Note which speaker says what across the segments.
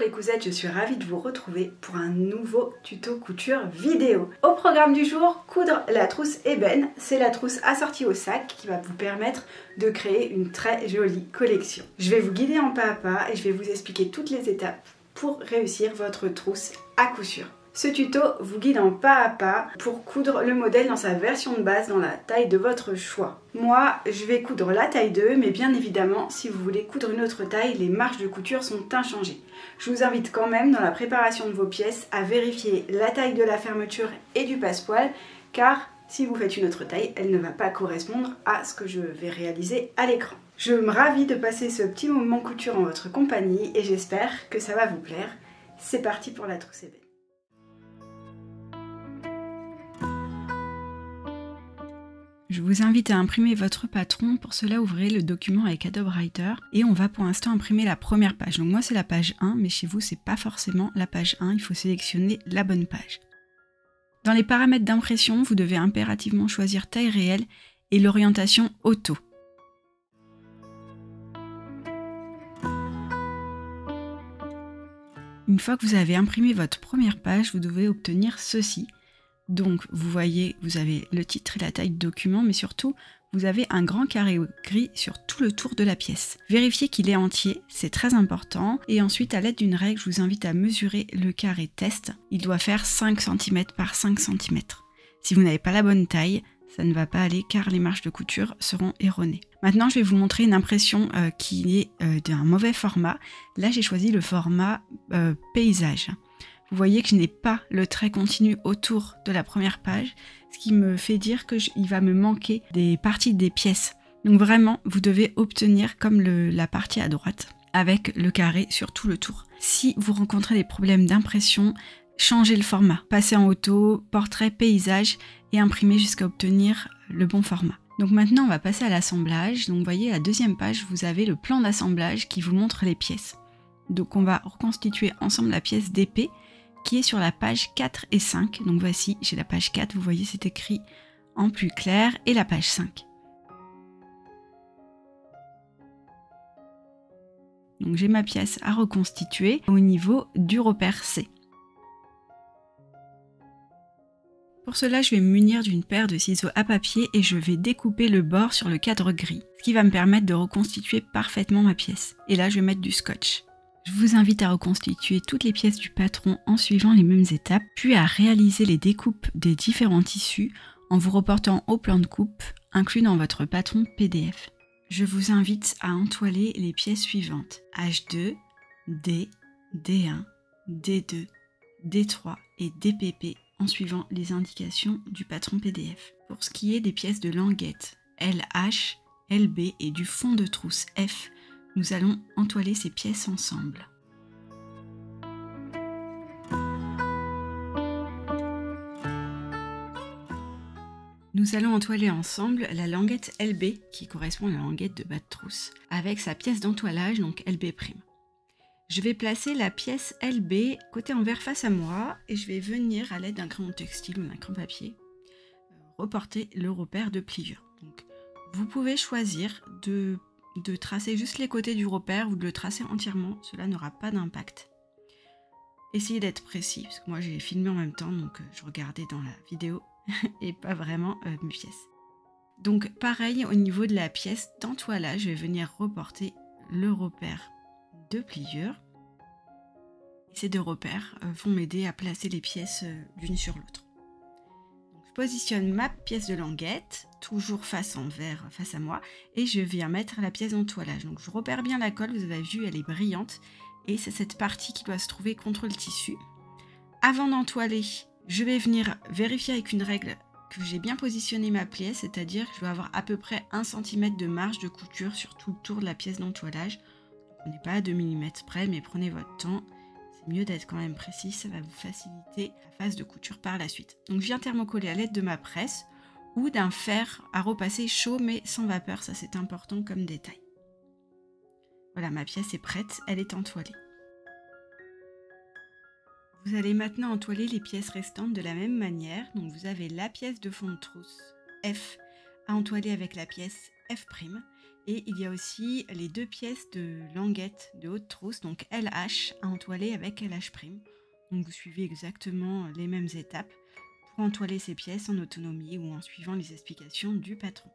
Speaker 1: les cousettes, je suis ravie de vous retrouver pour un nouveau tuto couture vidéo. Au programme du jour, coudre la trousse ébène. C'est la trousse assortie au sac qui va vous permettre de créer une très jolie collection. Je vais vous guider en pas à pas et je vais vous expliquer toutes les étapes pour réussir votre trousse à coup sûr. Ce tuto vous guide en pas à pas pour coudre le modèle dans sa version de base dans la taille de votre choix. Moi, je vais coudre la taille 2, mais bien évidemment, si vous voulez coudre une autre taille, les marges de couture sont inchangées. Je vous invite quand même dans la préparation de vos pièces à vérifier la taille de la fermeture et du passepoil, car si vous faites une autre taille, elle ne va pas correspondre à ce que je vais réaliser à l'écran. Je me ravis de passer ce petit moment couture en votre compagnie et j'espère que ça va vous plaire. C'est parti pour la trousse ébène. Je vous invite à imprimer votre patron. Pour cela, ouvrez le document avec Adobe Writer et on va pour l'instant imprimer la première page. Donc moi, c'est la page 1, mais chez vous, c'est pas forcément la page 1. Il faut sélectionner la bonne page. Dans les paramètres d'impression, vous devez impérativement choisir taille réelle et l'orientation auto. Une fois que vous avez imprimé votre première page, vous devez obtenir ceci. Donc, vous voyez, vous avez le titre et la taille de document, mais surtout, vous avez un grand carré gris sur tout le tour de la pièce. Vérifiez qu'il est entier, c'est très important. Et ensuite, à l'aide d'une règle, je vous invite à mesurer le carré test. Il doit faire 5 cm par 5 cm. Si vous n'avez pas la bonne taille, ça ne va pas aller car les marges de couture seront erronées. Maintenant, je vais vous montrer une impression qui est d'un mauvais format. Là, j'ai choisi le format paysage. Vous voyez que je n'ai pas le trait continu autour de la première page, ce qui me fait dire qu'il va me manquer des parties des pièces. Donc vraiment, vous devez obtenir comme la partie à droite, avec le carré sur tout le tour. Si vous rencontrez des problèmes d'impression, changez le format. Passez en auto, portrait, paysage et imprimez jusqu'à obtenir le bon format. Donc maintenant, on va passer à l'assemblage. Donc vous voyez, à la deuxième page, vous avez le plan d'assemblage qui vous montre les pièces. Donc on va reconstituer ensemble la pièce d'épée, qui est sur la page 4 et 5. Donc voici, j'ai la page 4, vous voyez c'est écrit en plus clair, et la page 5. Donc j'ai ma pièce à reconstituer au niveau du repère C. Pour cela, je vais me munir d'une paire de ciseaux à papier et je vais découper le bord sur le cadre gris, ce qui va me permettre de reconstituer parfaitement ma pièce. Et là, je vais mettre du scotch. Je vous invite à reconstituer toutes les pièces du patron en suivant les mêmes étapes, puis à réaliser les découpes des différents tissus en vous reportant au plan de coupe inclus dans votre patron PDF. Je vous invite à entoiler les pièces suivantes: H2, D, D1, D2, D3 et DPP en suivant les indications du patron PDF. Pour ce qui est des pièces de languette LH, LB et du fond de trousse F, nous allons entoiler ces pièces ensemble. Nous allons entoiler ensemble la languette LB qui correspond à la languette de bas de trousse avec sa pièce d'entoilage, donc LB'. Je vais placer la pièce LB côté envers face à moi et je vais venir à l'aide d'un crayon textile ou d'un crayon papier reporter le repère de pliure. Donc, vous pouvez choisir de tracer juste les côtés du repère ou de le tracer entièrement, cela n'aura pas d'impact. Essayez d'être précis, parce que moi j'ai filmé en même temps, donc je regardais dans la vidéo et pas vraiment mes pièces. Donc pareil, au niveau de la pièce d'entoilage, je vais venir reporter le repère de pliure. Ces deux repères vont m'aider à placer les pièces l'une sur l'autre. Je positionne ma pièce de languette, toujours face envers, face à moi, et je viens mettre la pièce d'entoilage. Donc je repère bien la colle, vous avez vu, elle est brillante, et c'est cette partie qui doit se trouver contre le tissu. Avant d'entoiler, je vais venir vérifier avec une règle que j'ai bien positionné ma pièce, c'est-à-dire que je dois avoir à peu près 1 cm de marge de couture sur tout le tour de la pièce d'entoilage. On n'est pas à 2 mm près, mais prenez votre temps. C'est mieux d'être quand même précis, ça va vous faciliter la phase de couture par la suite. Donc je viens thermocoller à l'aide de ma presse ou d'un fer à repasser chaud mais sans vapeur, ça c'est important comme détail. Voilà, ma pièce est prête, elle est entoilée. Vous allez maintenant entoiler les pièces restantes de la même manière. Donc vous avez la pièce de fond de trousse F à entoiler avec la pièce F', Et il y a aussi les 2 pièces de languette de haute trousse, donc LH, à entoiler avec LH'. Donc vous suivez exactement les mêmes étapes pour entoiler ces pièces en autonomie ou en suivant les explications du patron.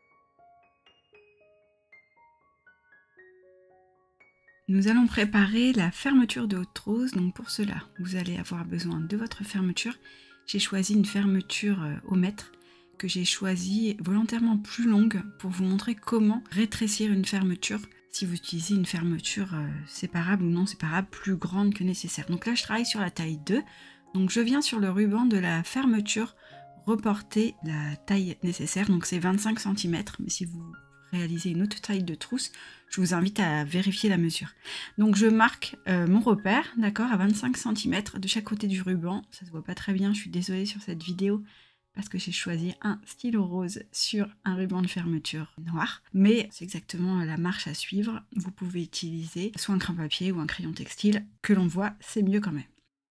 Speaker 1: Nous allons préparer la fermeture de haute trousse. Donc pour cela, vous allez avoir besoin de votre fermeture. J'ai choisi une fermeture au mètre que j'ai choisie volontairement plus longue pour vous montrer comment rétrécir une fermeture si vous utilisez une fermeture séparable ou non séparable plus grande que nécessaire. Donc là, je travaille sur la taille 2. Donc je viens sur le ruban de la fermeture reporter la taille nécessaire. Donc c'est 25 cm, mais si vous réalisez une autre taille de trousse, je vous invite à vérifier la mesure. Donc je marque mon repère, d'accord, à 25 cm de chaque côté du ruban. Ça se voit pas très bien, je suis désolée sur cette vidéo parce que j'ai choisi un stylo rose sur un ruban de fermeture noir. Mais c'est exactement la marche à suivre. Vous pouvez utiliser soit un crayon papier ou un crayon textile. Que l'on voit, c'est mieux quand même.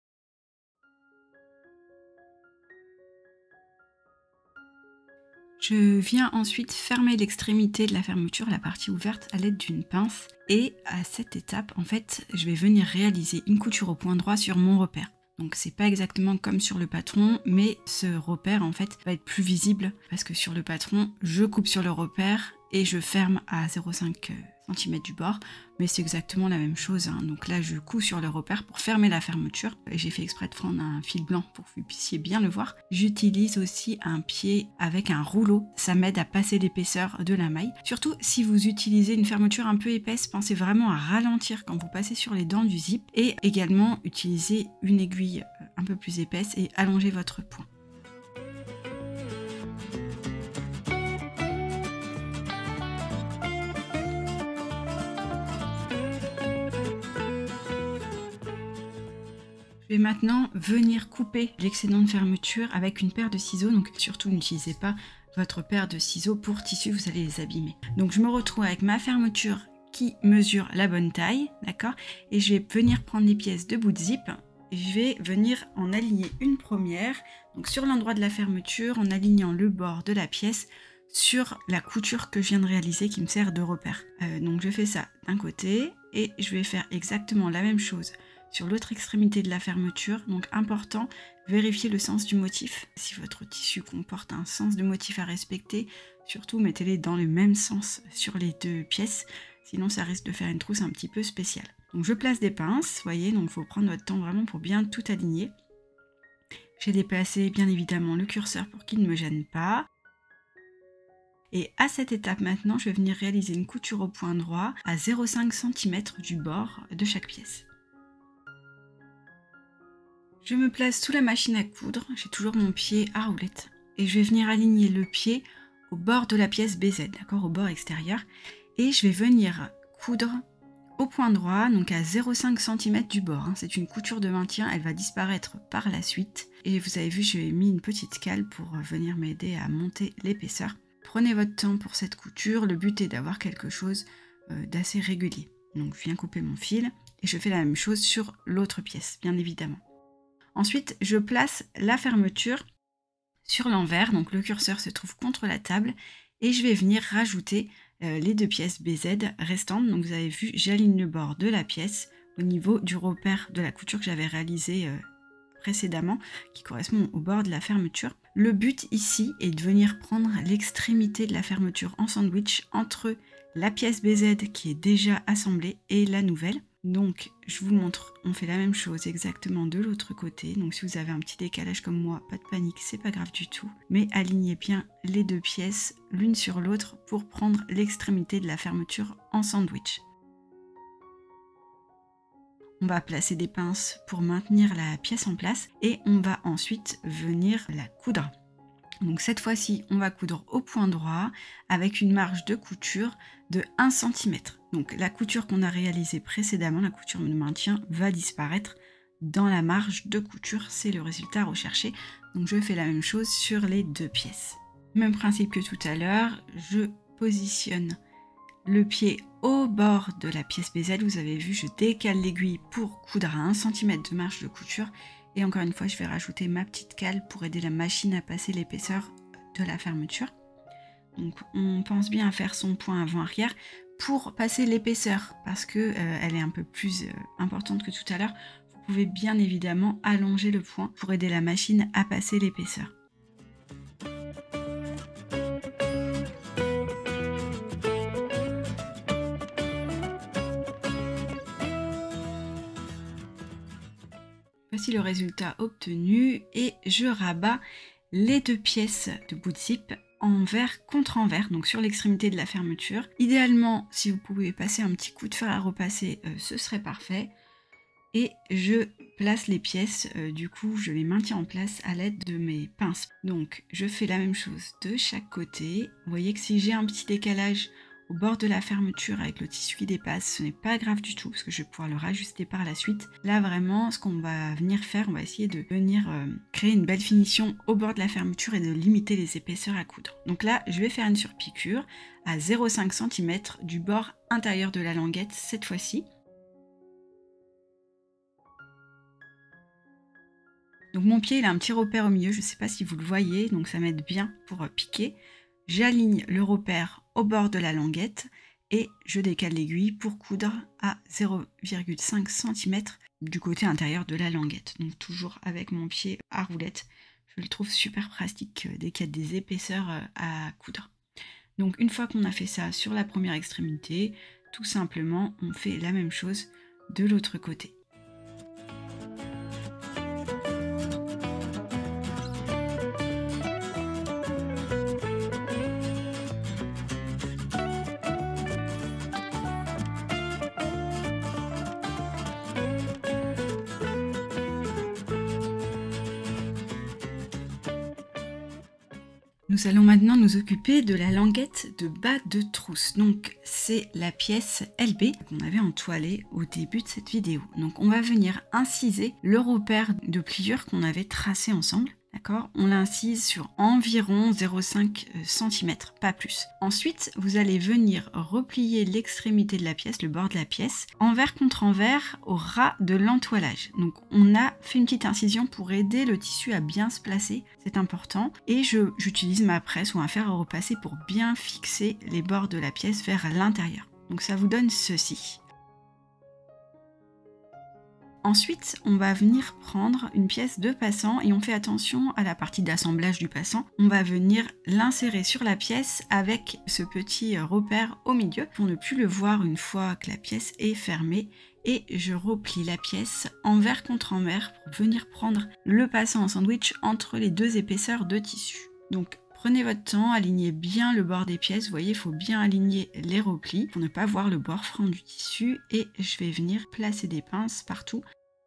Speaker 1: Je viens ensuite fermer l'extrémité de la fermeture, la partie ouverte, à l'aide d'une pince. Et à cette étape, en fait, je vais venir réaliser une couture au point droit sur mon repère. Donc c'est pas exactement comme sur le patron, mais ce repère en fait va être plus visible parce que sur le patron, je coupe sur le repère et je ferme à 0,5 cm du bord, mais c'est exactement la même chose, hein. Donc là je couds sur le repère pour fermer la fermeture. J'ai fait exprès de prendre un fil blanc pour que vous puissiez bien le voir. J'utilise aussi un pied avec un rouleau, ça m'aide à passer l'épaisseur de la maille. Surtout si vous utilisez une fermeture un peu épaisse, pensez vraiment à ralentir quand vous passez sur les dents du zip et également utiliser une aiguille un peu plus épaisse et allonger votre point. Je vais maintenant venir couper l'excédent de fermeture avec une paire de ciseaux, donc surtout n'utilisez pas votre paire de ciseaux pour tissu, vous allez les abîmer. Donc je me retrouve avec ma fermeture qui mesure la bonne taille, d'accord, et je vais venir prendre les pièces de bout de zip, et je vais venir en aligner une première, donc sur l'endroit de la fermeture, en alignant le bord de la pièce sur la couture que je viens de réaliser qui me sert de repère. Donc je fais ça d'un côté, et je vais faire exactement la même chose sur l'autre extrémité de la fermeture. Donc important, vérifiez le sens du motif. Si votre tissu comporte un sens de motif à respecter, surtout mettez-les dans le même sens sur les 2 pièces, sinon ça risque de faire une trousse un petit peu spéciale. Donc je place des pinces, voyez, donc il faut prendre votre temps vraiment pour bien tout aligner. J'ai déplacé bien évidemment le curseur pour qu'il ne me gêne pas. Et à cette étape maintenant, je vais venir réaliser une couture au point droit à 0,5 cm du bord de chaque pièce. Je me place sous la machine à coudre, j'ai toujours mon pied à roulette, et je vais venir aligner le pied au bord de la pièce BZ, d'accord, au bord extérieur, et je vais venir coudre au point droit, donc à 0,5 cm du bord, hein. C'est une couture de maintien, elle va disparaître par la suite, et vous avez vu, j'ai mis une petite cale pour venir m'aider à monter l'épaisseur. Prenez votre temps pour cette couture, le but est d'avoir quelque chose d'assez régulier. Donc je viens couper mon fil, et je fais la même chose sur l'autre pièce, bien évidemment. Ensuite, je place la fermeture sur l'envers, donc le curseur se trouve contre la table, et je vais venir rajouter les 2 pièces BZ restantes. Donc vous avez vu, j'aligne le bord de la pièce au niveau du repère de la couture que j'avais réalisé précédemment, qui correspond au bord de la fermeture. Le but ici est de venir prendre l'extrémité de la fermeture en sandwich entre la pièce BZ qui est déjà assemblée et la nouvelle. Donc je vous montre, on fait la même chose exactement de l'autre côté. Donc si vous avez un petit décalage comme moi, pas de panique, c'est pas grave du tout. Mais alignez bien les 2 pièces l'une sur l'autre pour prendre l'extrémité de la fermeture en sandwich. On va placer des pinces pour maintenir la pièce en place et on va ensuite venir la coudre. Donc cette fois-ci, on va coudre au point droit avec une marge de couture de 1 cm. Donc la couture qu'on a réalisée précédemment, la couture de maintien, va disparaître dans la marge de couture. C'est le résultat recherché. Donc je fais la même chose sur les 2 pièces. Même principe que tout à l'heure, je positionne le pied au bord de la pièce BZ. Vous avez vu, je décale l'aiguille pour coudre à 1 cm de marge de couture. Et encore une fois, je vais rajouter ma petite cale pour aider la machine à passer l'épaisseur de la fermeture. Donc on pense bien à faire son point avant-arrière pour passer l'épaisseur, parce que elle est un peu plus importante que tout à l'heure. Vous pouvez bien évidemment allonger le point pour aider la machine à passer l'épaisseur. Voici le résultat obtenu et je rabats les 2 pièces de bout de zip envers contre envers, donc sur l'extrémité de la fermeture. Idéalement, si vous pouvez passer un petit coup de fer à repasser, ce serait parfait. Et je place les pièces, du coup je les maintiens en place à l'aide de mes pinces. Donc je fais la même chose de chaque côté. Vous voyez que si j'ai un petit décalage au bord de la fermeture avec le tissu qui dépasse, ce n'est pas grave du tout parce que je vais pouvoir le rajuster par la suite. Là vraiment ce qu'on va venir faire, on va essayer de venir créer une belle finition au bord de la fermeture et de limiter les épaisseurs à coudre. Donc là je vais faire une surpiqûre à 0,5 cm du bord intérieur de la languette cette fois-ci. Donc mon pied il a un petit repère au milieu, je ne sais pas si vous le voyez, donc ça m'aide bien pour piquer. J'aligne le repère au bord de la languette et je décale l'aiguille pour coudre à 0,5 cm du côté intérieur de la languette. Donc toujours avec mon pied à roulette, je le trouve super pratique dès qu'il y a des épaisseurs à coudre. Donc une fois qu'on a fait ça sur la première extrémité, tout simplement on fait la même chose de l'autre côté. Nous allons maintenant nous occuper de la languette de bas de trousse. Donc c'est la pièce LB qu'on avait entoilée au début de cette vidéo. Donc on va venir inciser le repère de pliure qu'on avait tracé ensemble. D'accord, on l'incise sur environ 0,5 cm, pas plus. Ensuite, vous allez venir replier l'extrémité de la pièce, le bord de la pièce, envers contre envers au ras de l'entoilage. Donc on a fait une petite incision pour aider le tissu à bien se placer, c'est important. Et j'utilise ma presse ou un fer à repasser pour bien fixer les bords de la pièce vers l'intérieur. Donc ça vous donne ceci. Ensuite, on va venir prendre une pièce de passant et on fait attention à la partie d'assemblage du passant. On va venir l'insérer sur la pièce avec ce petit repère au milieu pour ne plus le voir une fois que la pièce est fermée. Et je replie la pièce envers contre envers pour venir prendre le passant en sandwich entre les 2 épaisseurs de tissu. Donc prenez votre temps, alignez bien le bord des pièces, vous voyez, il faut bien aligner les replis pour ne pas voir le bord franc du tissu et je vais venir placer des pinces partout.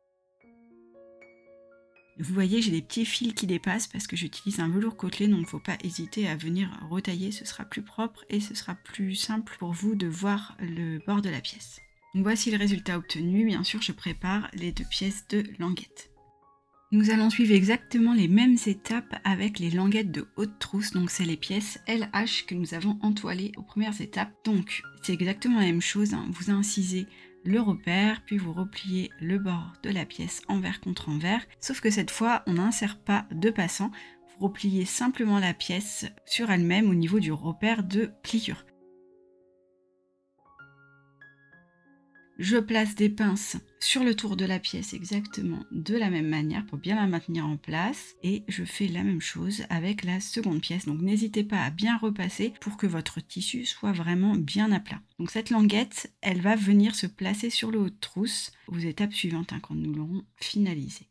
Speaker 1: Vous voyez, j'ai des petits fils qui dépassent parce que j'utilise un velours côtelé, donc il ne faut pas hésiter à venir retailler, ce sera plus propre et ce sera plus simple pour vous de voir le bord de la pièce. Donc voici le résultat obtenu, bien sûr je prépare les 2 pièces de languette. Nous allons suivre exactement les mêmes étapes avec les languettes de haute trousse, donc c'est les pièces LH que nous avons entoilées aux premières étapes. Donc c'est exactement la même chose, hein. Vous incisez le repère, puis vous repliez le bord de la pièce envers contre envers, sauf que cette fois on n'insère pas de passant, vous repliez simplement la pièce sur elle-même au niveau du repère de pliure. Je place des pinces sur le tour de la pièce exactement de la même manière pour bien la maintenir en place et je fais la même chose avec la seconde pièce. Donc n'hésitez pas à bien repasser pour que votre tissu soit vraiment bien à plat. Donc cette languette, elle va venir se placer sur le haut de trousse aux étapes suivantes, hein, quand nous l'aurons finalisée.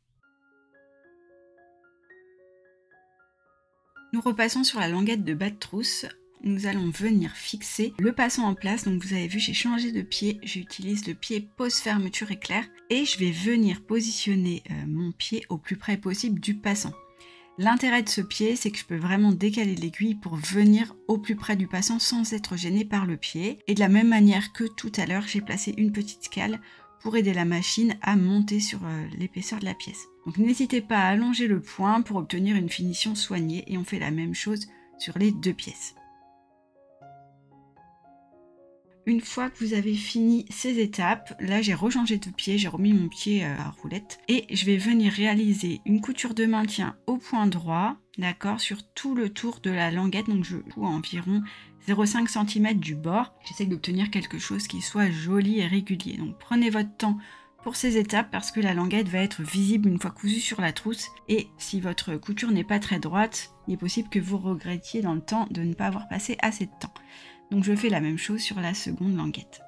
Speaker 1: Nous repassons sur la languette de bas de trousse. Nous allons venir fixer le passant en place. Donc vous avez vu, j'ai changé de pied, j'utilise le pied pose fermeture éclair et je vais venir positionner mon pied au plus près possible du passant. L'intérêt de ce pied, c'est que je peux vraiment décaler l'aiguille pour venir au plus près du passant sans être gêné par le pied. Et de la même manière que tout à l'heure, j'ai placé une petite cale pour aider la machine à monter sur l'épaisseur de la pièce. Donc n'hésitez pas à allonger le point pour obtenir une finition soignée et on fait la même chose sur les 2 pièces. Une fois que vous avez fini ces étapes, là j'ai rechangé de pied, j'ai remis mon pied à roulette et je vais venir réaliser une couture de maintien au point droit, d'accord, sur tout le tour de la languette. Donc je couds à environ 0,5 cm du bord. J'essaie d'obtenir quelque chose qui soit joli et régulier. Donc prenez votre temps pour ces étapes parce que la languette va être visible une fois cousue sur la trousse, et si votre couture n'est pas très droite, il est possible que vous regrettiez dans le temps de ne pas avoir passé assez de temps. Donc je fais la même chose sur la seconde languette.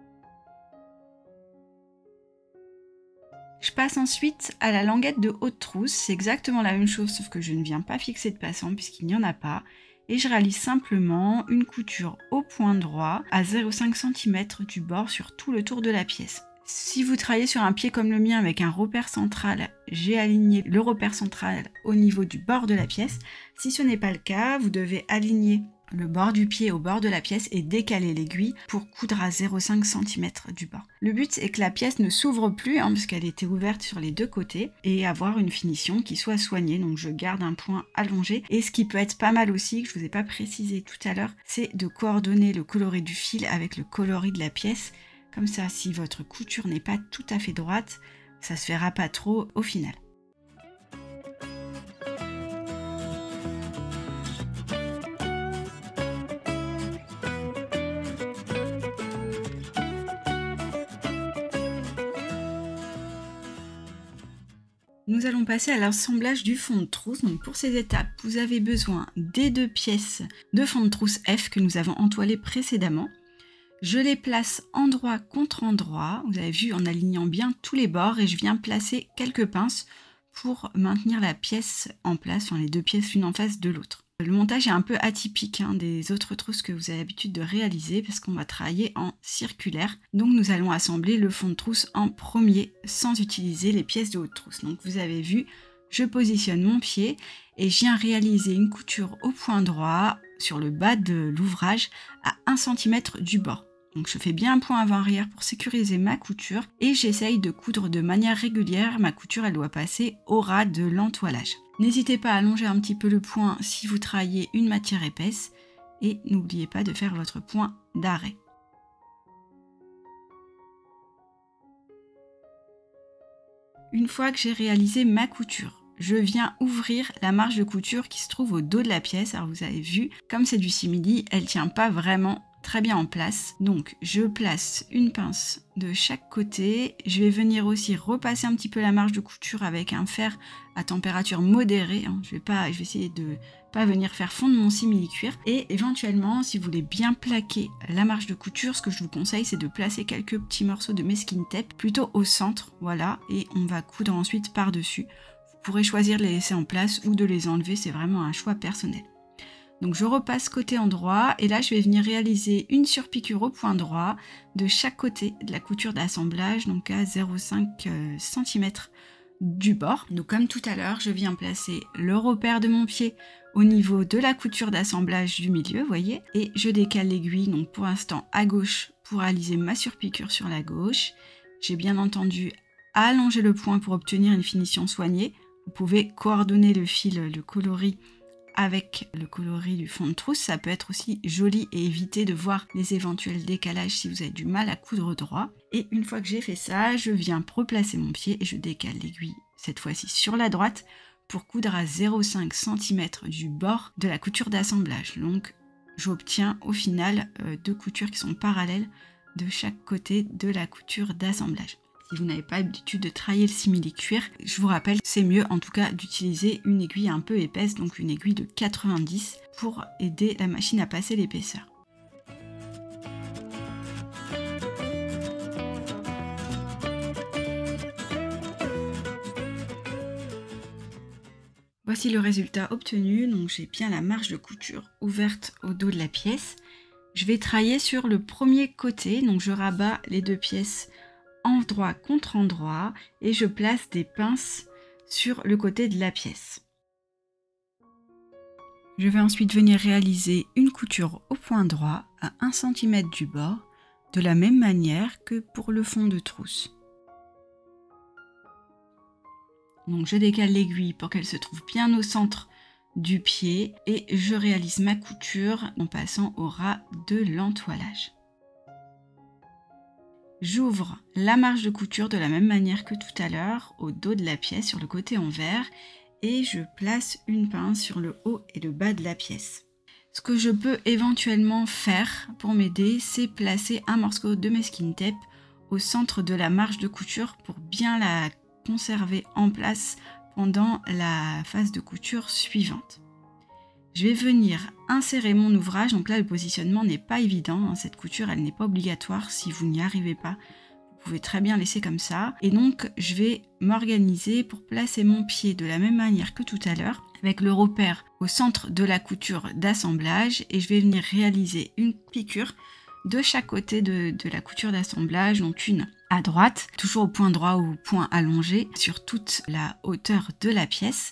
Speaker 1: Je passe ensuite à la languette de haute trousse, c'est exactement la même chose sauf que je ne viens pas fixer de passant puisqu'il n'y en a pas, et je réalise simplement une couture au point droit à 0,5 cm du bord sur tout le tour de la pièce. Si vous travaillez sur un pied comme le mien avec un repère central, j'ai aligné le repère central au niveau du bord de la pièce. Si ce n'est pas le cas, vous devez aligner le bord du pied au bord de la pièce et décaler l'aiguille pour coudre à 0,5 cm du bord. Le but est que la pièce ne s'ouvre plus puisqu'elle était ouverte sur les deux côtés, et avoir une finition qui soit soignée. Donc je garde un point allongé, et ce qui peut être pas mal aussi, que je vous ai pas précisé tout à l'heure, c'est de coordonner le coloris du fil avec le coloris de la pièce. Comme ça, si votre couture n'est pas tout à fait droite, ça se verra pas trop au final. Nous allons passer à l'assemblage du fond de trousse. Donc pour ces étapes, vous avez besoin des 2 pièces de fond de trousse F que nous avons entoilées précédemment. Je les place endroit contre endroit, vous avez vu, en alignant bien tous les bords, et je viens placer quelques pinces pour maintenir la pièce en place, enfin les 2 pièces l'une en face de l'autre. Le montage est un peu atypique des autres trousses que vous avez l'habitude de réaliser parce qu'on va travailler en circulaire. Donc nous allons assembler le fond de trousse en premier sans utiliser les pièces de haute trousse. Donc vous avez vu, je positionne mon pied et je viens réaliser une couture au point droit sur le bas de l'ouvrage à 1 cm du bord. Donc je fais bien un point avant-arrière pour sécuriser ma couture et j'essaye de coudre de manière régulière. Ma couture, elle doit passer au ras de l'entoilage. N'hésitez pas à allonger un petit peu le point si vous travaillez une matière épaisse, et n'oubliez pas de faire votre point d'arrêt. Une fois que j'ai réalisé ma couture, je viens ouvrir la marge de couture qui se trouve au dos de la pièce. Alors vous avez vu, comme c'est du simili, elle tient pas vraiment très bien en place. Donc je place une pince de chaque côté. Je vais venir aussi repasser un petit peu la marge de couture avec un fer à température modérée. Je vais essayer de pas venir faire fondre mon simili-cuir. Et éventuellement, si vous voulez bien plaquer la marge de couture, ce que je vous conseille, c'est de placer quelques petits morceaux de mesquine tape plutôt au centre. Voilà, et on va coudre ensuite par-dessus. Vous pourrez choisir de les laisser en place ou de les enlever, c'est vraiment un choix personnel. Donc je repasse côté endroit, et là je vais venir réaliser une surpiqûre au point droit de chaque côté de la couture d'assemblage, donc à 0,5 cm du bord. Donc comme tout à l'heure, je viens placer le repère de mon pied au niveau de la couture d'assemblage du milieu, vous voyez, et je décale l'aiguille, donc pour l'instant à gauche pour réaliser ma surpiqûre sur la gauche. J'ai bien entendu allonger le point pour obtenir une finition soignée. Vous pouvez coordonner le fil, le coloris avec le coloris du fond de trousse, ça peut être aussi joli et éviter de voir les éventuels décalages si vous avez du mal à coudre droit. Et une fois que j'ai fait ça, je viens replacer mon pied et je décale l'aiguille, cette fois-ci sur la droite, pour coudre à 0,5 cm du bord de la couture d'assemblage. Donc j'obtiens au final 2 coutures qui sont parallèles de chaque côté de la couture d'assemblage. Si vous n'avez pas l'habitude de travailler le simili-cuir, je vous rappelle que c'est mieux en tout cas d'utiliser une aiguille un peu épaisse, donc une aiguille de 90 pour aider la machine à passer l'épaisseur. Voici le résultat obtenu, donc j'ai bien la marge de couture ouverte au dos de la pièce. Je vais travailler sur le premier côté, donc je rabats les 2 pièces endroit contre endroit et je place des pinces sur le côté de la pièce. Je vais ensuite venir réaliser une couture au point droit à 1 cm du bord, de la même manière que pour le fond de trousse. Donc je décale l'aiguille pour qu'elle se trouve bien au centre du pied et je réalise ma couture en passant au ras de l'entoilage. J'ouvre la marge de couture de la même manière que tout à l'heure au dos de la pièce sur le côté envers et je place une pince sur le haut et le bas de la pièce. Ce que je peux éventuellement faire pour m'aider, c'est placer un morceau de masking tape au centre de la marge de couture pour bien la conserver en place pendant la phase de couture suivante. Je vais venir insérer mon ouvrage, donc là le positionnement n'est pas évident, hein. Cette couture elle n'est pas obligatoire si vous n'y arrivez pas, vous pouvez très bien laisser comme ça. Et donc je vais m'organiser pour placer mon pied de la même manière que tout à l'heure, avec le repère au centre de la couture d'assemblage et je vais venir réaliser une piqûre de chaque côté de la couture d'assemblage, donc une à droite, toujours au point droit ou au point allongé sur toute la hauteur de la pièce.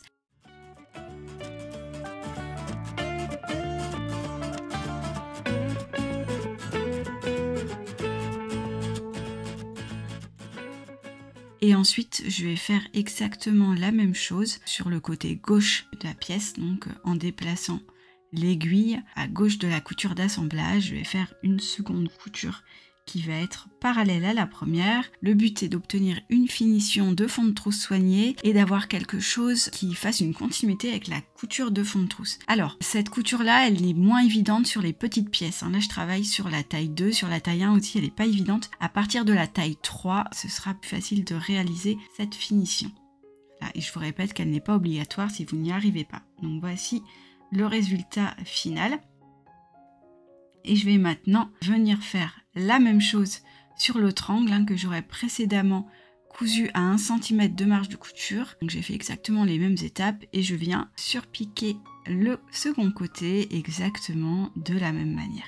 Speaker 1: Et ensuite, je vais faire exactement la même chose sur le côté gauche de la pièce, donc en déplaçant l'aiguille à gauche de la couture d'assemblage. Je vais faire une seconde couture qui va être parallèle à la première. Le but est d'obtenir une finition de fond de trousse soigné et d'avoir quelque chose qui fasse une continuité avec la couture de fond de trousse. Alors, cette couture-là, elle est moins évidente sur les petites pièces. Là, je travaille sur la taille 2, sur la taille 1 aussi, elle n'est pas évidente. À partir de la taille 3, ce sera plus facile de réaliser cette finition. Là, et je vous répète qu'elle n'est pas obligatoire si vous n'y arrivez pas. Donc voici le résultat final. Et je vais maintenant venir faire la même chose sur l'autre angle que j'aurais précédemment cousu à 1 cm de marge de couture. Donc j'ai fait exactement les mêmes étapes et je viens surpiquer le second côté exactement de la même manière.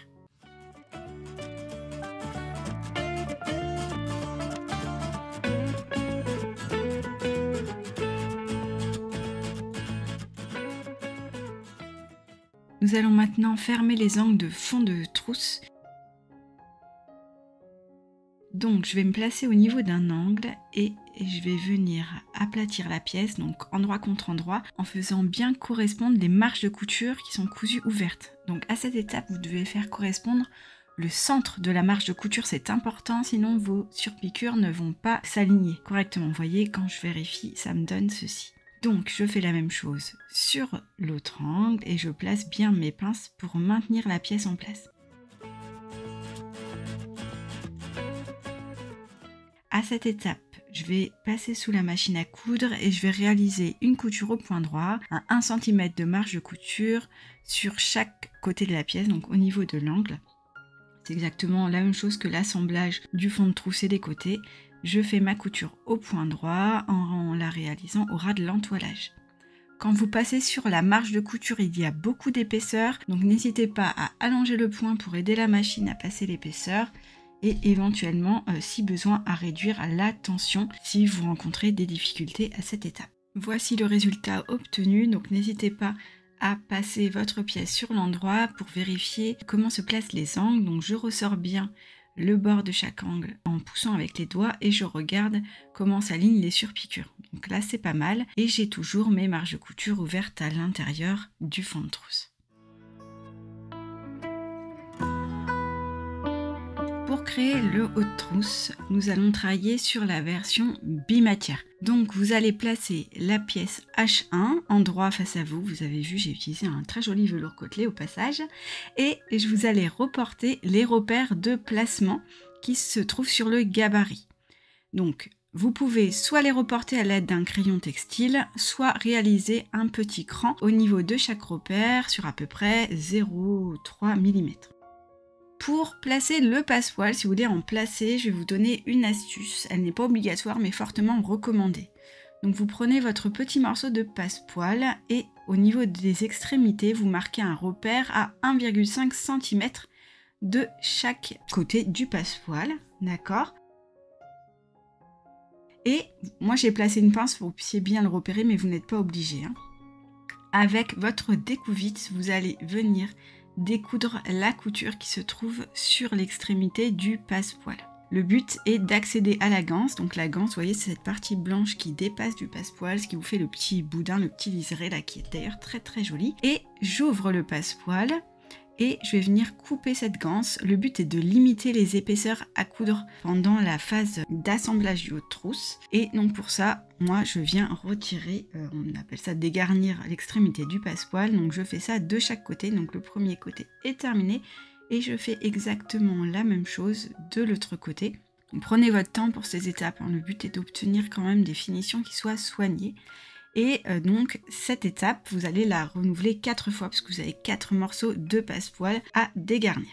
Speaker 1: Nous allons maintenant fermer les angles de fond de trousse. Donc je vais me placer au niveau d'un angle et je vais venir aplatir la pièce, donc endroit contre endroit, en faisant bien correspondre les marges de couture qui sont cousues ouvertes. Donc à cette étape, vous devez faire correspondre le centre de la marge de couture, c'est important, sinon vos surpiqûres ne vont pas s'aligner correctement. Vous voyez, quand je vérifie, ça me donne ceci. Donc je fais la même chose sur l'autre angle et je place bien mes pinces pour maintenir la pièce en place. À cette étape, je vais passer sous la machine à coudre et je vais réaliser une couture au point droit, à 1 cm de marge de couture sur chaque côté de la pièce, donc au niveau de l'angle. C'est exactement la même chose que l'assemblage du fond de trousse et des côtés. Je fais ma couture au point droit en la réalisant au ras de l'entoilage. Quand vous passez sur la marge de couture, il y a beaucoup d'épaisseur, donc n'hésitez pas à allonger le point pour aider la machine à passer l'épaisseur et éventuellement, si besoin, à réduire la tension si vous rencontrez des difficultés à cette étape. Voici le résultat obtenu, donc n'hésitez pas à passer votre pièce sur l'endroit pour vérifier comment se placent les angles. Donc je ressors bien le bord de chaque angle en poussant avec les doigts et je regarde comment s'alignent les surpiqûres. Donc là c'est pas mal et j'ai toujours mes marges de couture ouvertes à l'intérieur du fond de trousse. Pour créer le haut de trousse, nous allons travailler sur la version bimatière. Donc vous allez placer la pièce H1 en droit face à vous. Vous avez vu, j'ai utilisé un très joli velours côtelé au passage. Et je vous allez reporter les repères de placement qui se trouvent sur le gabarit. Donc vous pouvez soit les reporter à l'aide d'un crayon textile, soit réaliser un petit cran au niveau de chaque repère sur à peu près 0,3 mm. Pour placer le passepoil, si vous voulez en placer, je vais vous donner une astuce. Elle n'est pas obligatoire mais fortement recommandée. Donc vous prenez votre petit morceau de passepoil et au niveau des extrémités, vous marquez un repère à 1,5 cm de chaque côté du passepoil. D'accord ? Et moi j'ai placé une pince pour que vous puissiez bien le repérer, mais vous n'êtes pas obligé. Avec votre découvite, vous allez venir découdre la couture qui se trouve sur l'extrémité du passepoil. Le but est d'accéder à la ganse. Donc la ganse, vous voyez, c'est cette partie blanche qui dépasse du passepoil, ce qui vous fait le petit boudin, le petit liseré là qui est d'ailleurs très très joli. Et j'ouvre le passepoil et je vais venir couper cette ganse. Le but est de limiter les épaisseurs à coudre pendant la phase d'assemblage du haut de trousse. Et donc pour ça, moi je viens retirer, on appelle ça dégarnir l'extrémité du passepoil. Donc je fais ça de chaque côté. Donc le premier côté est terminé et je fais exactement la même chose de l'autre côté. Donc, prenez votre temps pour ces étapes, hein. Le but est d'obtenir quand même des finitions qui soient soignées. Et donc cette étape, vous allez la renouveler 4 fois parce que vous avez 4 morceaux de passepoil à dégarnir.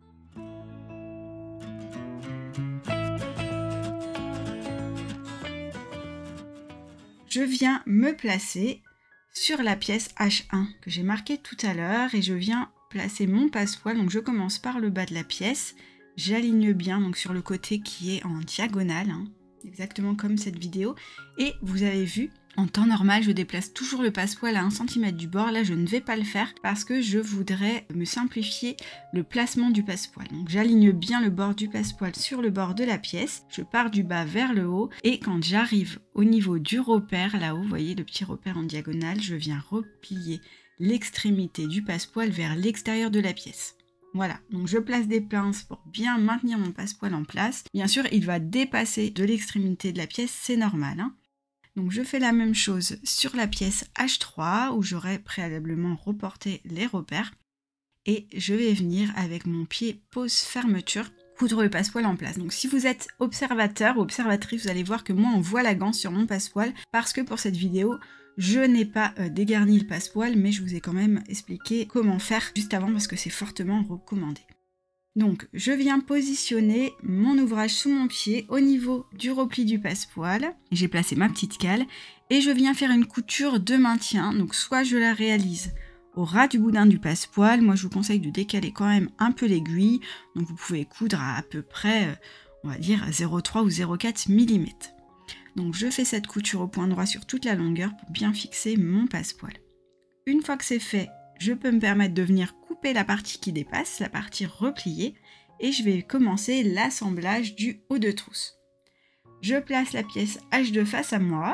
Speaker 1: Je viens me placer sur la pièce H1 que j'ai marquée tout à l'heure et je viens placer mon passepoil. Donc je commence par le bas de la pièce, j'aligne bien donc sur le côté qui est en diagonale, hein, exactement comme cette vidéo. Et vous avez vu, en temps normal, je déplace toujours le passepoil à 1 cm du bord. Là, je ne vais pas le faire parce que je voudrais me simplifier le placement du passepoil. Donc, j'aligne bien le bord du passepoil sur le bord de la pièce. Je pars du bas vers le haut. Et quand j'arrive au niveau du repère, là-haut, vous voyez le petit repère en diagonale, je viens replier l'extrémité du passepoil vers l'extérieur de la pièce. Voilà, donc je place des pinces pour bien maintenir mon passepoil en place. Bien sûr, il va dépasser de l'extrémité de la pièce, c'est normal, hein. Donc je fais la même chose sur la pièce H3 où j'aurais préalablement reporté les repères. Et je vais venir avec mon pied pose fermeture coudre le passepoil en place. Donc si vous êtes observateur ou observatrice, vous allez voir que moi on voit la ganse sur mon passepoil parce que pour cette vidéo, je n'ai pas dégarni le passepoil, mais je vous ai quand même expliqué comment faire juste avant parce que c'est fortement recommandé. Donc je viens positionner mon ouvrage sous mon pied au niveau du repli du passepoil. J'ai placé ma petite cale et je viens faire une couture de maintien. Donc soit je la réalise au ras du boudin du passepoil. Moi je vous conseille de décaler quand même un peu l'aiguille. Donc vous pouvez coudre à peu près, on va dire 0,3 ou 0,4 mm. Donc je fais cette couture au point droit sur toute la longueur pour bien fixer mon passepoil. Une fois que c'est fait, je peux me permettre de venir couper la partie qui dépasse, la partie repliée, et je vais commencer l'assemblage du haut de trousse. Je place la pièce H2 face à moi.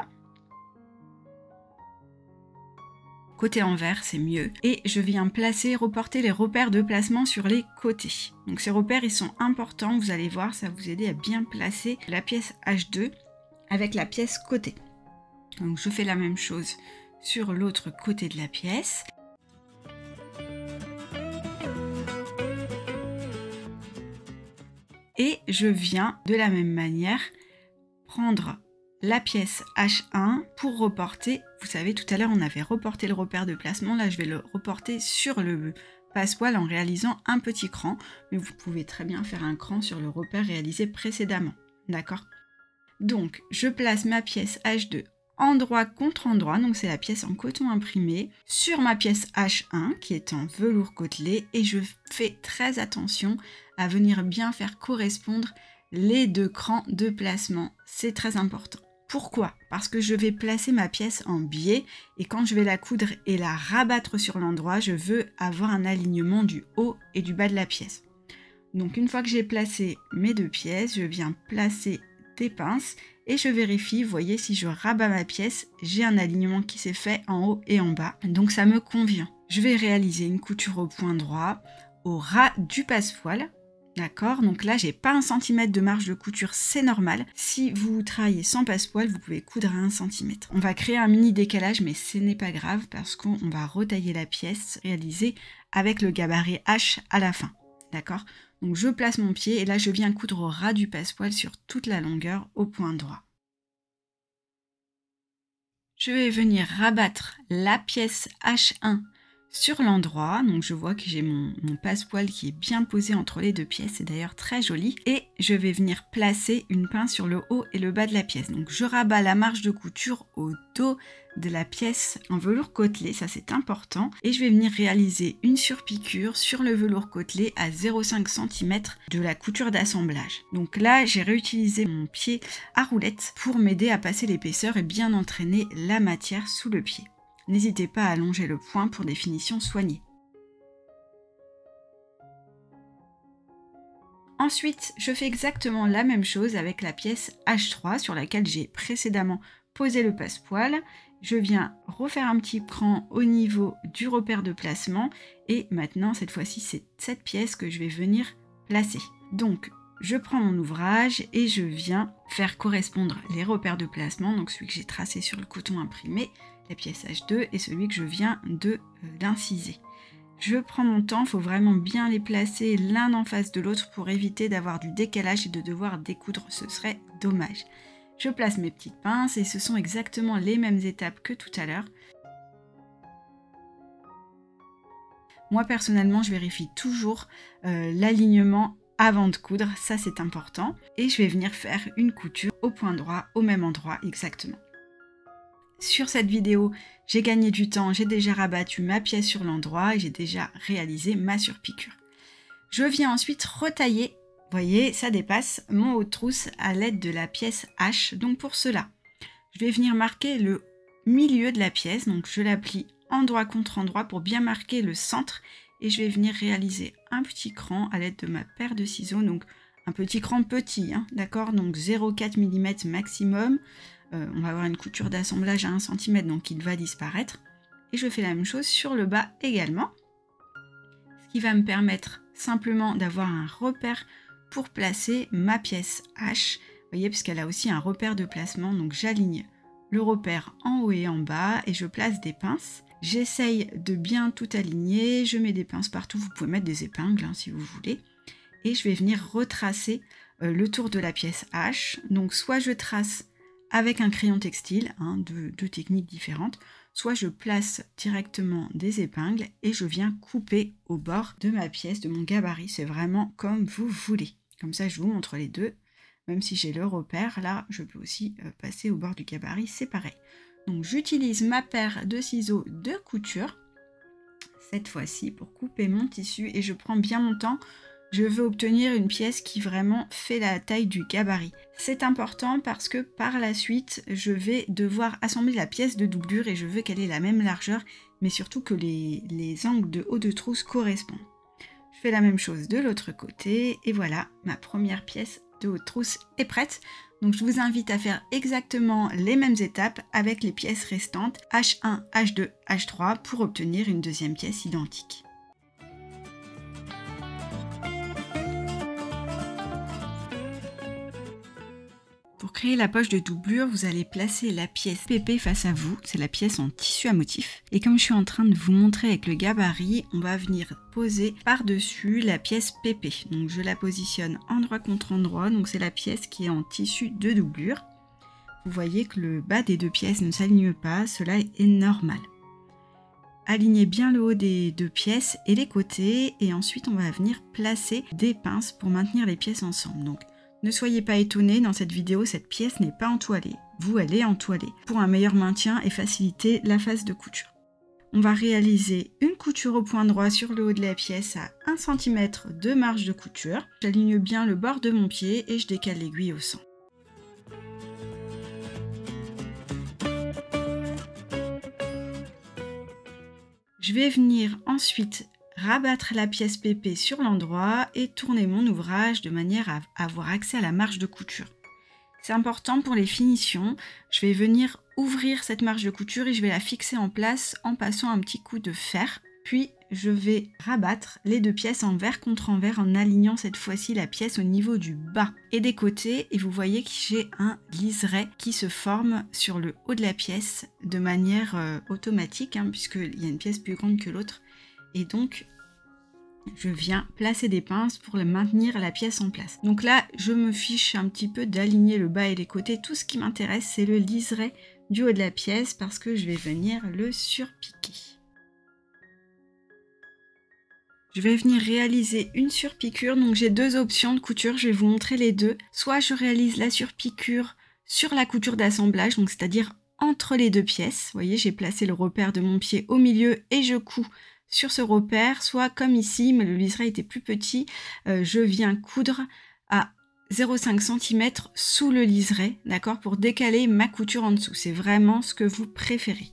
Speaker 1: Côté envers, c'est mieux. Et je viens reporter les repères de placement sur les côtés. Donc ces repères, ils sont importants, vous allez voir, ça va vous aider à bien placer la pièce H2 avec la pièce côté. Donc je fais la même chose sur l'autre côté de la pièce. Et je viens de la même manière prendre la pièce H1 pour reporter. Vous savez, tout à l'heure on avait reporté le repère de placement, là je vais le reporter sur le passepoil en réalisant un petit cran, mais vous pouvez très bien faire un cran sur le repère réalisé précédemment, d'accord? Donc je place ma pièce H2 endroit contre endroit, donc c'est la pièce en coton imprimé, sur ma pièce H1 qui est en velours côtelé, et je fais très attention à venir bien faire correspondre les 2 crans de placement, c'est très important. Pourquoi? Parce que je vais placer ma pièce en biais et quand je vais la coudre et la rabattre sur l'endroit, je veux avoir un alignement du haut et du bas de la pièce. Donc une fois que j'ai placé mes 2 pièces, je viens placer des pinces et je vérifie, vous voyez, si je rabats ma pièce, j'ai un alignement qui s'est fait en haut et en bas, donc ça me convient. Je vais réaliser une couture au point droit, au ras du passepoil, d'accord? Donc là, j'ai pas 1 cm de marge de couture, c'est normal. Si vous travaillez sans passepoil, vous pouvez coudre à 1 cm. On va créer un mini décalage, mais ce n'est pas grave parce qu'on va retailler la pièce réalisée avec le gabarit H à la fin, d'accord? Donc je place mon pied et là je viens coudre au ras du passepoil sur toute la longueur au point droit. Je vais venir rabattre la pièce H1 sur l'endroit, donc je vois que j'ai mon passepoil qui est bien posé entre les 2 pièces, c'est d'ailleurs très joli, et je vais venir placer une pince sur le haut et le bas de la pièce. Donc je rabats la marge de couture au dos de la pièce en velours côtelé, ça c'est important, et je vais venir réaliser une surpiqûre sur le velours côtelé à 0,5 cm de la couture d'assemblage. Donc là j'ai réutilisé mon pied à roulette pour m'aider à passer l'épaisseur et bien entraîner la matière sous le pied. N'hésitez pas à allonger le point pour des finitions soignées. Ensuite, je fais exactement la même chose avec la pièce H3 sur laquelle j'ai précédemment posé le passepoil Je viens refaire un petit cran au niveau du repère de placement et maintenant cette fois-ci c'est cette pièce que je vais venir placer. Donc je prends mon ouvrage et je viens faire correspondre les repères de placement, donc celui que j'ai tracé sur le coton imprimé, la pièce H2 et celui que je viens d'inciser. Je prends mon temps, il faut vraiment bien les placer l'un en face de l'autre pour éviter d'avoir du décalage et de devoir découdre, ce serait dommage. Je place mes petites pinces et ce sont exactement les mêmes étapes que tout à l'heure. Moi personnellement, je vérifie toujours l'alignement avant de coudre, ça c'est important. Et je vais venir faire une couture au point droit, au même endroit exactement. Sur cette vidéo, j'ai gagné du temps, j'ai déjà rabattu ma pièce sur l'endroit et j'ai déjà réalisé ma surpiqûre. Je viens ensuite retailler, vous voyez, ça dépasse mon haut de trousse à l'aide de la pièce H. Donc pour cela, je vais venir marquer le milieu de la pièce, donc je la plie endroit contre endroit pour bien marquer le centre et je vais venir réaliser un petit cran à l'aide de ma paire de ciseaux, donc un petit cran petit, hein, d'accord, donc 0,4 mm maximum. On va avoir une couture d'assemblage à 1 cm, donc il va disparaître. Et je fais la même chose sur le bas également. Ce qui va me permettre simplement d'avoir un repère pour placer ma pièce H. Vous voyez, puisqu'elle a aussi un repère de placement, donc j'aligne le repère en haut et en bas et je place des pinces. J'essaye de bien tout aligner, je mets des pinces partout, vous pouvez mettre des épingles hein, si vous voulez. Et je vais venir retracer le tour de la pièce H. Donc soit je trace avec un crayon textile, hein, deux techniques différentes, soit je place directement des épingles et je viens couper au bord de ma pièce, de mon gabarit, c'est vraiment comme vous voulez. Comme ça je vous montre les deux, même si j'ai le repère, là je peux aussi passer au bord du gabarit, c'est pareil. Donc j'utilise ma paire de ciseaux de couture, cette fois-ci pour couper mon tissu et je prends bien mon temps. Je veux obtenir une pièce qui vraiment fait la taille du gabarit. C'est important parce que par la suite, je vais devoir assembler la pièce de doublure et je veux qu'elle ait la même largeur, mais surtout que les angles de haut de trousse correspondent. Je fais la même chose de l'autre côté et voilà, ma première pièce de haut de trousse est prête. Donc je vous invite à faire exactement les mêmes étapes avec les pièces restantes H1, H2, H3 pour obtenir une deuxième pièce identique. Pour créer la poche de doublure, vous allez placer la pièce PP face à vous, c'est la pièce en tissu à motif. Et comme je suis en train de vous montrer avec le gabarit, on va venir poser par-dessus la pièce PP. Donc je la positionne endroit contre endroit, donc c'est la pièce qui est en tissu de doublure. Vous voyez que le bas des deux pièces ne s'aligne pas, cela est normal. Alignez bien le haut des deux pièces et les côtés, et ensuite on va venir placer des pinces pour maintenir les pièces ensemble. Donc, ne soyez pas étonnés, dans cette vidéo, cette pièce n'est pas entoilée. Vous, elle est entoilée pour un meilleur maintien et faciliter la phase de couture. On va réaliser une couture au point droit sur le haut de la pièce à 1 cm de marge de couture. J'aligne bien le bord de mon pied et je décale l'aiguille au centre. Je vais venir ensuite rabattre la pièce PP sur l'endroit et tourner mon ouvrage de manière à avoir accès à la marge de couture. C'est important pour les finitions, je vais venir ouvrir cette marge de couture et je vais la fixer en place en passant un petit coup de fer. Puis je vais rabattre les deux pièces envers contre envers en alignant cette fois-ci la pièce au niveau du bas et des côtés. Et vous voyez que j'ai un liseré qui se forme sur le haut de la pièce de manière automatique, hein, puisqu'il y a une pièce plus grande que l'autre. Et donc, je viens placer des pinces pour maintenir la pièce en place. Donc là, je me fiche un petit peu d'aligner le bas et les côtés. Tout ce qui m'intéresse, c'est le liseré du haut de la pièce parce que je vais venir le surpiquer. Je vais venir réaliser une surpiqûre. Donc j'ai deux options de couture, je vais vous montrer les deux. Soit je réalise la surpiqûre sur la couture d'assemblage, donc c'est-à-dire entre les deux pièces. Vous voyez, j'ai placé le repère de mon pied au milieu et je couds sur ce repère, soit comme ici, mais le liseré était plus petit, je viens coudre à 0,5 cm sous le liseré, d'accord, pour décaler ma couture en dessous. C'est vraiment ce que vous préférez.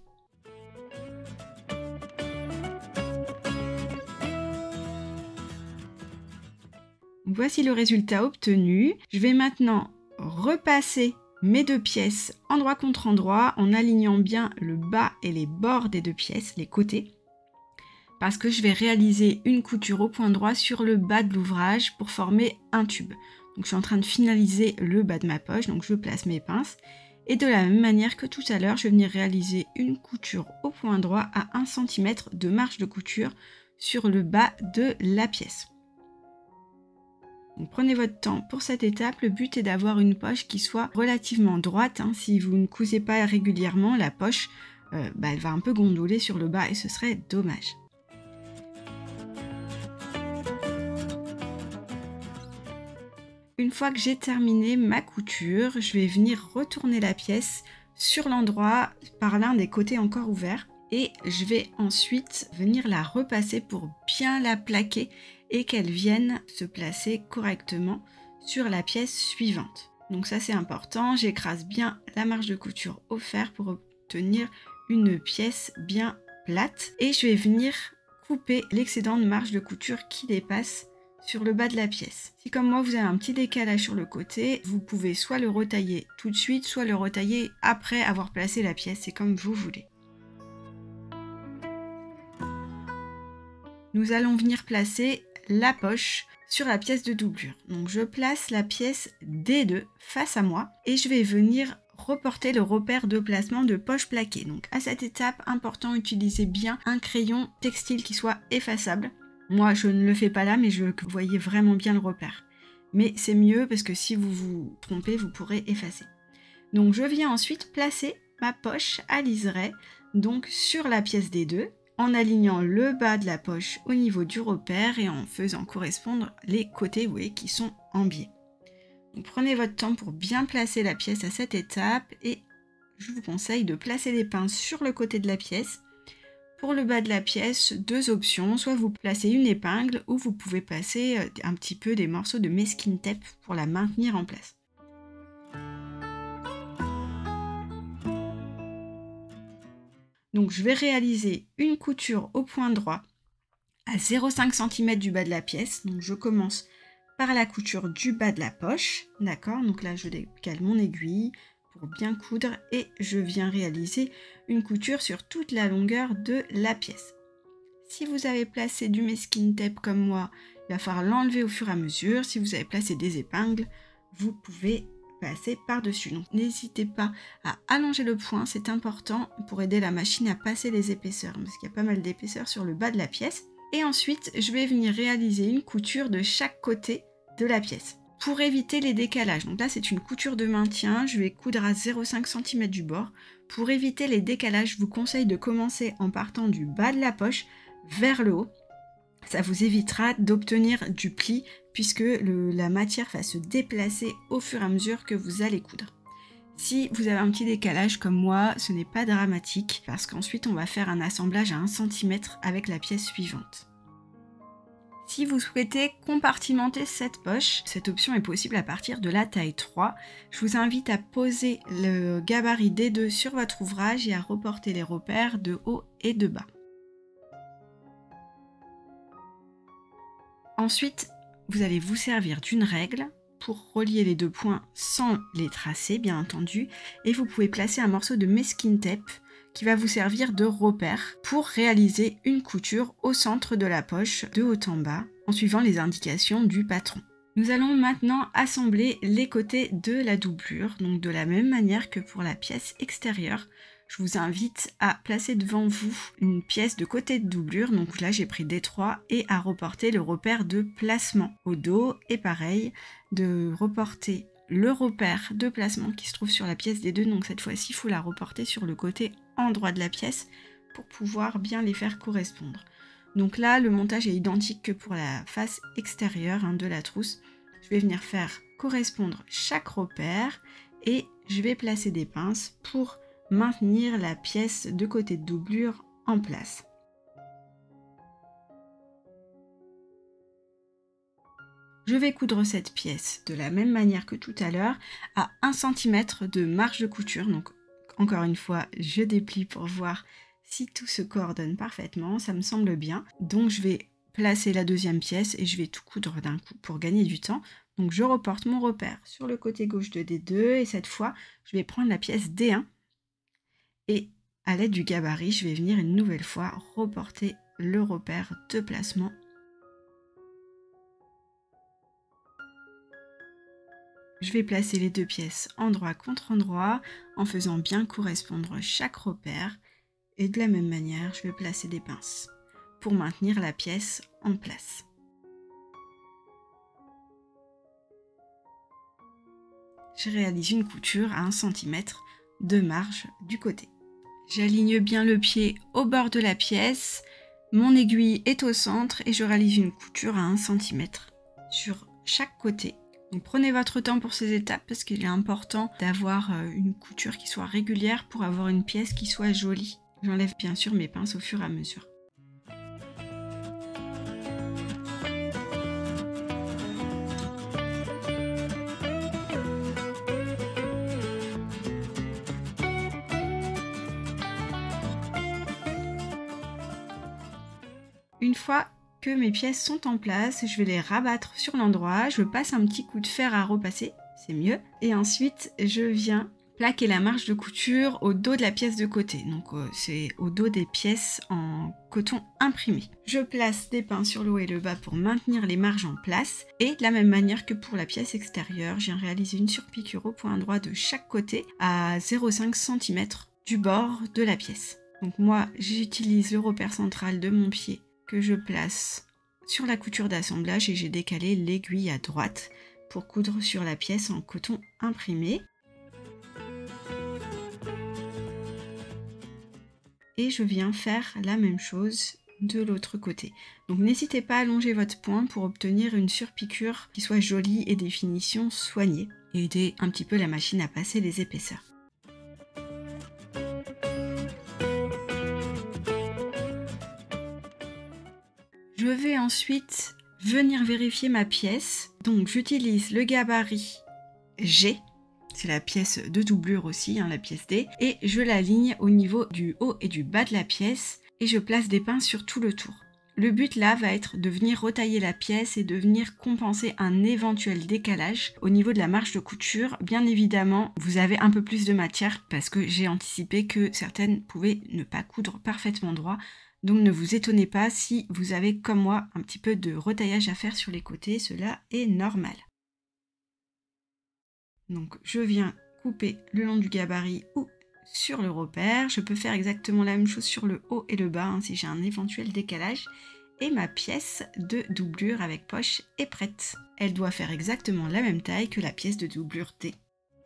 Speaker 1: Voici le résultat obtenu. Je vais maintenant repasser mes 2 pièces endroit contre endroit en alignant bien le bas et les bords des 2 pièces, les côtés, parce que je vais réaliser une couture au point droit sur le bas de l'ouvrage pour former un tube. Donc je suis en train de finaliser le bas de ma poche, donc je place mes pinces. Et de la même manière que tout à l'heure, je vais venir réaliser une couture au point droit à 1 cm de marge de couture sur le bas de la pièce. Donc prenez votre temps pour cette étape, le but est d'avoir une poche qui soit relativement droite. Si vous ne cousez pas régulièrement, la poche elle va un peu gondoler sur le bas et ce serait dommage. Une fois que j'ai terminé ma couture, je vais venir retourner la pièce sur l'endroit par l'un des côtés encore ouverts et je vais ensuite venir la repasser pour bien la plaquer et qu'elle vienne se placer correctement sur la pièce suivante. Donc ça c'est important, j'écrase bien la marge de couture au fer pour obtenir une pièce bien plate et je vais venir couper l'excédent de marge de couture qui dépasse sur le bas de la pièce. Si comme moi vous avez un petit décalage sur le côté, vous pouvez soit le retailler tout de suite, soit le retailler après avoir placé la pièce, c'est comme vous voulez. Nous allons venir placer la poche sur la pièce de doublure. Donc je place la pièce D2 face à moi et je vais venir reporter le repère de placement de poche plaquée. Donc à cette étape, important, utilisez bien un crayon textile qui soit effaçable. Moi, je ne le fais pas là, mais je veux que vous voyez vraiment bien le repère. Mais c'est mieux parce que si vous vous trompez, vous pourrez effacer. Donc, je viens ensuite placer ma poche à liseré donc sur la pièce des deux, en alignant le bas de la poche au niveau du repère et en faisant correspondre les côtés, vous voyez, qui sont en biais. Donc, prenez votre temps pour bien placer la pièce à cette étape et je vous conseille de placer les pinces sur le côté de la pièce. Pour le bas de la pièce, 2 options, soit vous placez une épingle ou vous pouvez placer un petit peu des morceaux de masking tape pour la maintenir en place. Donc je vais réaliser une couture au point droit à 0,5 cm du bas de la pièce. Donc je commence par la couture du bas de la poche, d'accord? Donc là je décale mon aiguille pour bien coudre et je viens réaliser une couture sur toute la longueur de la pièce. Si vous avez placé du masking tape comme moi, il va falloir l'enlever au fur et à mesure. Si vous avez placé des épingles, vous pouvez passer par-dessus. Donc n'hésitez pas à allonger le point, c'est important pour aider la machine à passer les épaisseurs, parce qu'il y a pas mal d'épaisseur sur le bas de la pièce. Et ensuite, je vais venir réaliser une couture de chaque côté de la pièce, pour éviter les décalages. Donc là, c'est une couture de maintien. Je vais coudre à 0,5 cm du bord. Pour éviter les décalages, je vous conseille de commencer en partant du bas de la poche vers le haut. Ça vous évitera d'obtenir du pli puisque la matière va se déplacer au fur et à mesure que vous allez coudre. Si vous avez un petit décalage comme moi, ce n'est pas dramatique parce qu'ensuite on va faire un assemblage à 1 cm avec la pièce suivante. Si vous souhaitez compartimenter cette poche, cette option est possible à partir de la taille 3. Je vous invite à poser le gabarit D2 sur votre ouvrage et à reporter les repères de haut et de bas. Ensuite, vous allez vous servir d'une règle pour relier les 2 points sans les tracer, bien entendu, et vous pouvez placer un morceau de masking tape qui va vous servir de repère pour réaliser une couture au centre de la poche de haut en bas en suivant les indications du patron. Nous allons maintenant assembler les côtés de la doublure, donc de la même manière que pour la pièce extérieure. Je vous invite à placer devant vous une pièce de côté de doublure, donc là j'ai pris D3, et à reporter le repère de placement au dos, et pareil, de reporter le repère de placement qui se trouve sur la pièce des deux, donc cette fois-ci il faut la reporter sur le côté endroit de la pièce pour pouvoir bien les faire correspondre. Donc là le montage est identique que pour la face extérieure de la trousse. Je vais venir faire correspondre chaque repère et je vais placer des pinces pour maintenir la pièce de côté de doublure en place. Je vais coudre cette pièce de la même manière que tout à l'heure à 1 cm de marge de couture. Donc encore une fois, je déplie pour voir si tout se coordonne parfaitement. Ça me semble bien. Donc je vais placer la deuxième pièce et je vais tout coudre d'un coup pour gagner du temps. Donc je reporte mon repère sur le côté gauche de D2 et cette fois, je vais prendre la pièce D1 et à l'aide du gabarit, je vais venir une nouvelle fois reporter le repère de placement. Je vais placer les deux pièces endroit contre endroit en faisant bien correspondre chaque repère et de la même manière, je vais placer des pinces pour maintenir la pièce en place. Je réalise une couture à 1 cm de marge du côté. J'aligne bien le pied au bord de la pièce, mon aiguille est au centre et je réalise une couture à 1 cm sur chaque côté. Donc prenez votre temps pour ces étapes parce qu'il est important d'avoir une couture qui soit régulière pour avoir une pièce qui soit jolie. J'enlève bien sûr mes pinces au fur et à mesure. Une fois que mes pièces sont en place, je vais les rabattre sur l'endroit, je passe un petit coup de fer à repasser, c'est mieux. Et ensuite, je viens plaquer la marge de couture au dos de la pièce de côté. Donc c'est au dos des pièces en coton imprimé. Je place des pinces sur le haut et le bas pour maintenir les marges en place. Et de la même manière que pour la pièce extérieure, je viens réaliser une surpiqûre au point droit de chaque côté à 0,5 cm du bord de la pièce. Donc moi, j'utilise le repère central de mon pied que je place sur la couture d'assemblage et j'ai décalé l'aiguille à droite pour coudre sur la pièce en coton imprimé. Et je viens faire la même chose de l'autre côté. Donc n'hésitez pas à allonger votre point pour obtenir une surpiqûre qui soit jolie et des finitions soignées et aider un petit peu la machine à passer les épaisseurs. Je vais ensuite venir vérifier ma pièce. Donc j'utilise le gabarit G, c'est la pièce de doublure aussi, la pièce D, et je l'aligne au niveau du haut et du bas de la pièce et je place des pinces sur tout le tour. Le but là va être de venir retailler la pièce et de venir compenser un éventuel décalage au niveau de la marge de couture. Bien évidemment, vous avez un peu plus de matière parce que j'ai anticipé que certaines pouvaient ne pas coudre parfaitement droit. Donc ne vous étonnez pas si vous avez comme moi un petit peu de retaillage à faire sur les côtés, cela est normal. Donc je viens couper le long du gabarit ou sur le repère. Je peux faire exactement la même chose sur le haut et le bas si j'ai un éventuel décalage. Et ma pièce de doublure avec poche est prête. Elle doit faire exactement la même taille que la pièce de doublure D.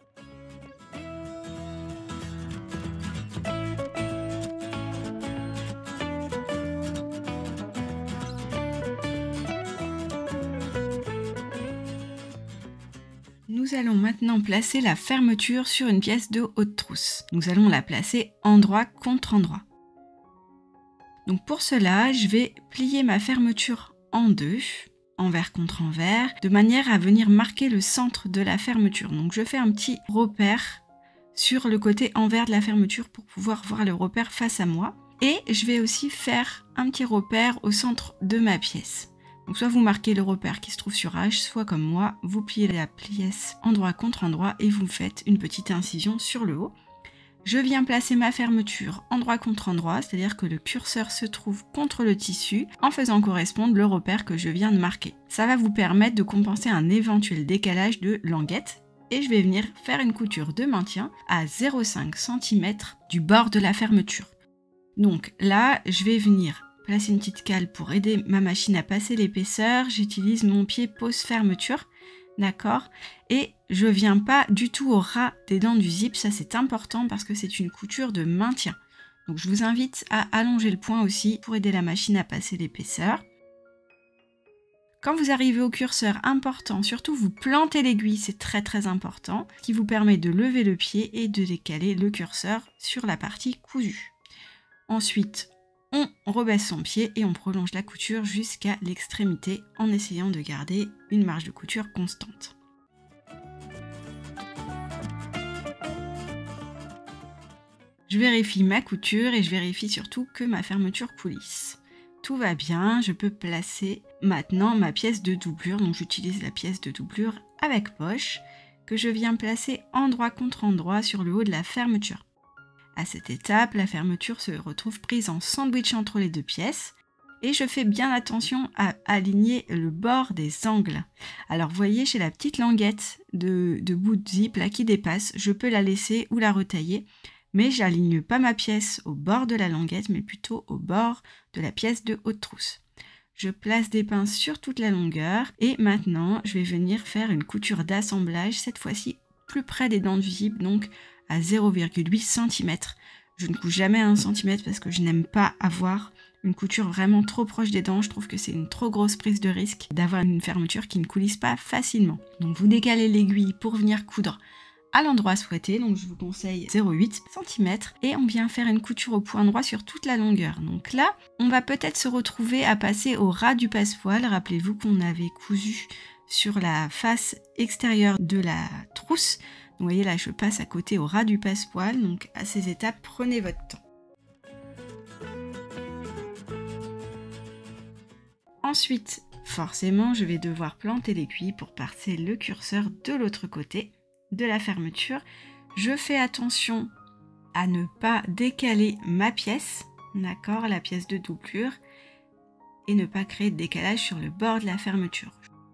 Speaker 1: Nous allons maintenant placer la fermeture sur une pièce de haute trousse. Nous allons la placer endroit contre endroit. Donc pour cela, je vais plier ma fermeture en deux, envers contre envers, de manière à venir marquer le centre de la fermeture. Donc je fais un petit repère sur le côté envers de la fermeture pour pouvoir voir le repère face à moi. Et je vais aussi faire un petit repère au centre de ma pièce. Donc soit vous marquez le repère qui se trouve sur H, soit comme moi, vous pliez la pièce endroit contre endroit et vous faites une petite incision sur le haut. Je viens placer ma fermeture endroit contre endroit, c'est-à-dire que le curseur se trouve contre le tissu en faisant correspondre le repère que je viens de marquer. Ça va vous permettre de compenser un éventuel décalage de languette. Et je vais venir faire une couture de maintien à 0,5 cm du bord de la fermeture. Donc là, je vais venir placer une petite cale pour aider ma machine à passer l'épaisseur. J'utilise mon pied pose fermeture, d'accord? Et je viens pas du tout au ras des dents du zip, ça c'est important parce que c'est une couture de maintien. Donc je vous invite à allonger le point aussi pour aider la machine à passer l'épaisseur. Quand vous arrivez au curseur important, surtout vous plantez l'aiguille, c'est très important, ce qui vous permet de lever le pied et de décaler le curseur sur la partie cousue. Ensuite, on rebaisse son pied et on prolonge la couture jusqu'à l'extrémité en essayant de garder une marge de couture constante. Je vérifie ma couture et je vérifie surtout que ma fermeture coulisse. Tout va bien, je peux placer maintenant ma pièce de doublure, donc j'utilise la pièce de doublure avec poche, que je viens placer endroit contre endroit sur le haut de la fermeture. À cette étape, la fermeture se retrouve prise en sandwich entre les deux pièces et je fais bien attention à aligner le bord des angles. Alors vous voyez, j'ai la petite languette de bout de zip là qui dépasse, je peux la laisser ou la retailler, mais j'aligne pas ma pièce au bord de la languette, mais plutôt au bord de la pièce de haute trousse. Je place des pinces sur toute la longueur et maintenant je vais venir faire une couture d'assemblage, cette fois-ci plus près des dents du zip, donc à 0,8 cm. Je ne couds jamais à 1 cm parce que je n'aime pas avoir une couture vraiment trop proche des dents. Je trouve que c'est une trop grosse prise de risque d'avoir une fermeture qui ne coulisse pas facilement. Donc vous décalez l'aiguille pour venir coudre à l'endroit souhaité, donc je vous conseille 0,8 cm et on vient faire une couture au point droit sur toute la longueur. Donc là, on va peut-être se retrouver à passer au ras du passepoil. Rappelez-vous qu'on avait cousu sur la face extérieure de la trousse. Vous voyez là, je passe à côté au ras du passepoil, donc à ces étapes, prenez votre temps. Ensuite, forcément, je vais devoir planter l'aiguille pour passer le curseur de l'autre côté de la fermeture. Je fais attention à ne pas décaler ma pièce, d'accord, la pièce de doublure, et ne pas créer de décalage sur le bord de la fermeture.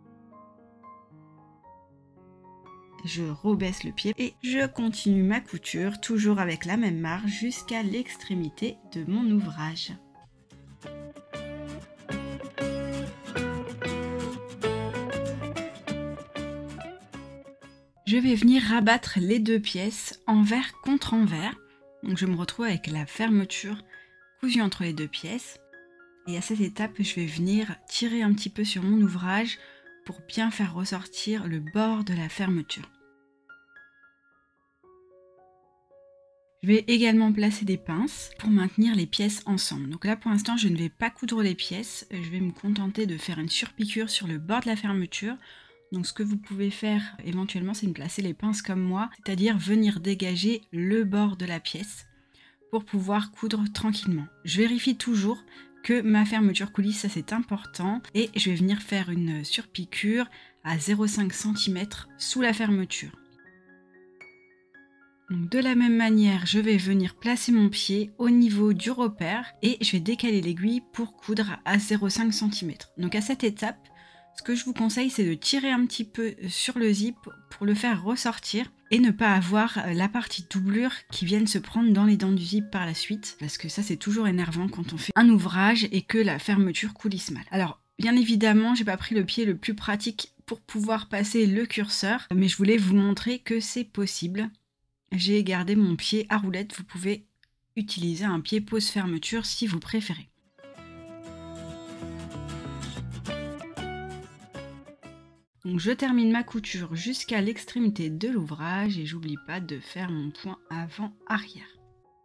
Speaker 1: Je rebaisse le pied et je continue ma couture, toujours avec la même marge, jusqu'à l'extrémité de mon ouvrage. Je vais venir rabattre les deux pièces envers contre envers. Donc je me retrouve avec la fermeture cousue entre les deux pièces. Et à cette étape, je vais venir tirer un petit peu sur mon ouvrage pour bien faire ressortir le bord de la fermeture. Je vais également placer des pinces pour maintenir les pièces ensemble. Donc là pour l'instant je ne vais pas coudre les pièces, je vais me contenter de faire une surpiqûre sur le bord de la fermeture. Donc ce que vous pouvez faire éventuellement, c'est de placer les pinces comme moi, c'est-à-dire venir dégager le bord de la pièce pour pouvoir coudre tranquillement. Je vérifie toujours que ma fermeture coulisse, ça c'est important, et je vais venir faire une surpiqûre à 0,5 cm sous la fermeture. Donc de la même manière, je vais venir placer mon pied au niveau du repère et je vais décaler l'aiguille pour coudre à 0,5 cm. Donc à cette étape, ce que je vous conseille, c'est de tirer un petit peu sur le zip pour le faire ressortir et ne pas avoir la partie doublure qui vienne se prendre dans les dents du zip par la suite, parce que ça c'est toujours énervant quand on fait un ouvrage et que la fermeture coulisse mal. Alors bien évidemment, j'ai pas pris le pied le plus pratique pour pouvoir passer le curseur, mais je voulais vous montrer que c'est possible. J'ai gardé mon pied à roulette, vous pouvez utiliser un pied pose fermeture si vous préférez. Donc je termine ma couture jusqu'à l'extrémité de l'ouvrage et j'oublie pas de faire mon point avant-arrière.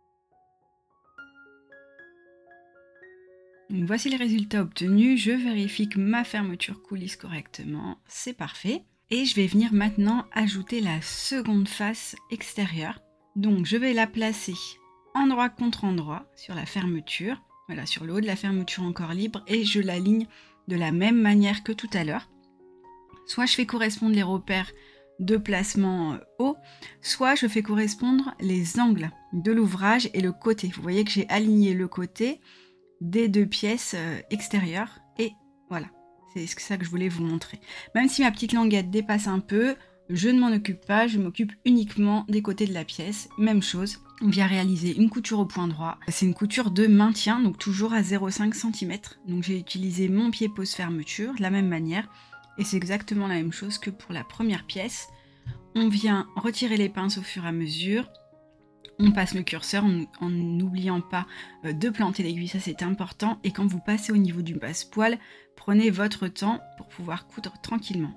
Speaker 1: Voici les résultats obtenus, je vérifie que ma fermeture coulisse correctement, c'est parfait. Et je vais venir maintenant ajouter la seconde face extérieure. Donc je vais la placer endroit contre endroit sur la fermeture, voilà, sur le haut de la fermeture encore libre, et je l'aligne de la même manière que tout à l'heure. Soit je fais correspondre les repères de placement haut, soit je fais correspondre les angles de l'ouvrage et le côté. Vous voyez que j'ai aligné le côté des deux pièces extérieures et voilà, c'est ça que je voulais vous montrer. Même si ma petite languette dépasse un peu, je ne m'en occupe pas, je m'occupe uniquement des côtés de la pièce. Même chose, on vient réaliser une couture au point droit. C'est une couture de maintien, donc toujours à 0,5 cm. Donc j'ai utilisé mon pied pose fermeture de la même manière. Et c'est exactement la même chose que pour la première pièce. On vient retirer les pinces au fur et à mesure. On passe le curseur en n'oubliant pas de planter l'aiguille, ça c'est important. Et quand vous passez au niveau du passepoil, prenez votre temps pour pouvoir coudre tranquillement.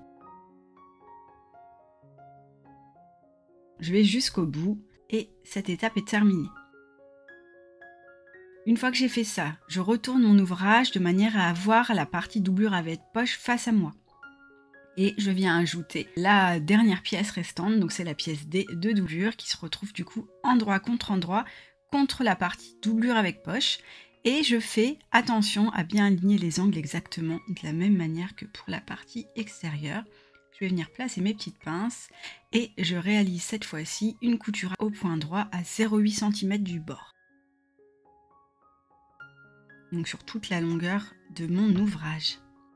Speaker 1: Je vais jusqu'au bout et cette étape est terminée. Une fois que j'ai fait ça, je retourne mon ouvrage de manière à avoir la partie doublure avec poche face à moi. Et je viens ajouter la dernière pièce restante, donc c'est la pièce D de doublure qui se retrouve du coup endroit contre la partie doublure avec poche. Et je fais attention à bien aligner les angles exactement de la même manière que pour la partie extérieure. Je vais venir placer mes petites pinces et je réalise cette fois-ci une couture au point droit à 0,8 cm du bord. Donc sur toute la longueur de mon ouvrage.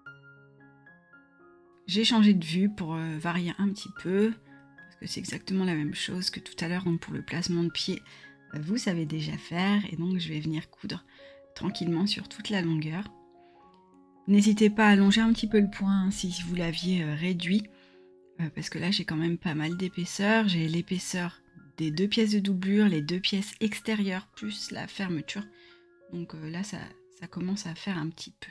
Speaker 1: J'ai changé de vue pour varier un petit peu, parce que c'est exactement la même chose que tout à l'heure. Donc pour le placement de pied, vous savez déjà faire, et donc je vais venir coudre tranquillement sur toute la longueur. N'hésitez pas à allonger un petit peu le point si vous l'aviez réduit, parce que là j'ai quand même pas mal d'épaisseur. J'ai l'épaisseur des 2 pièces de doublure, les 2 pièces extérieures plus la fermeture. Donc là ça commence à faire un petit peu.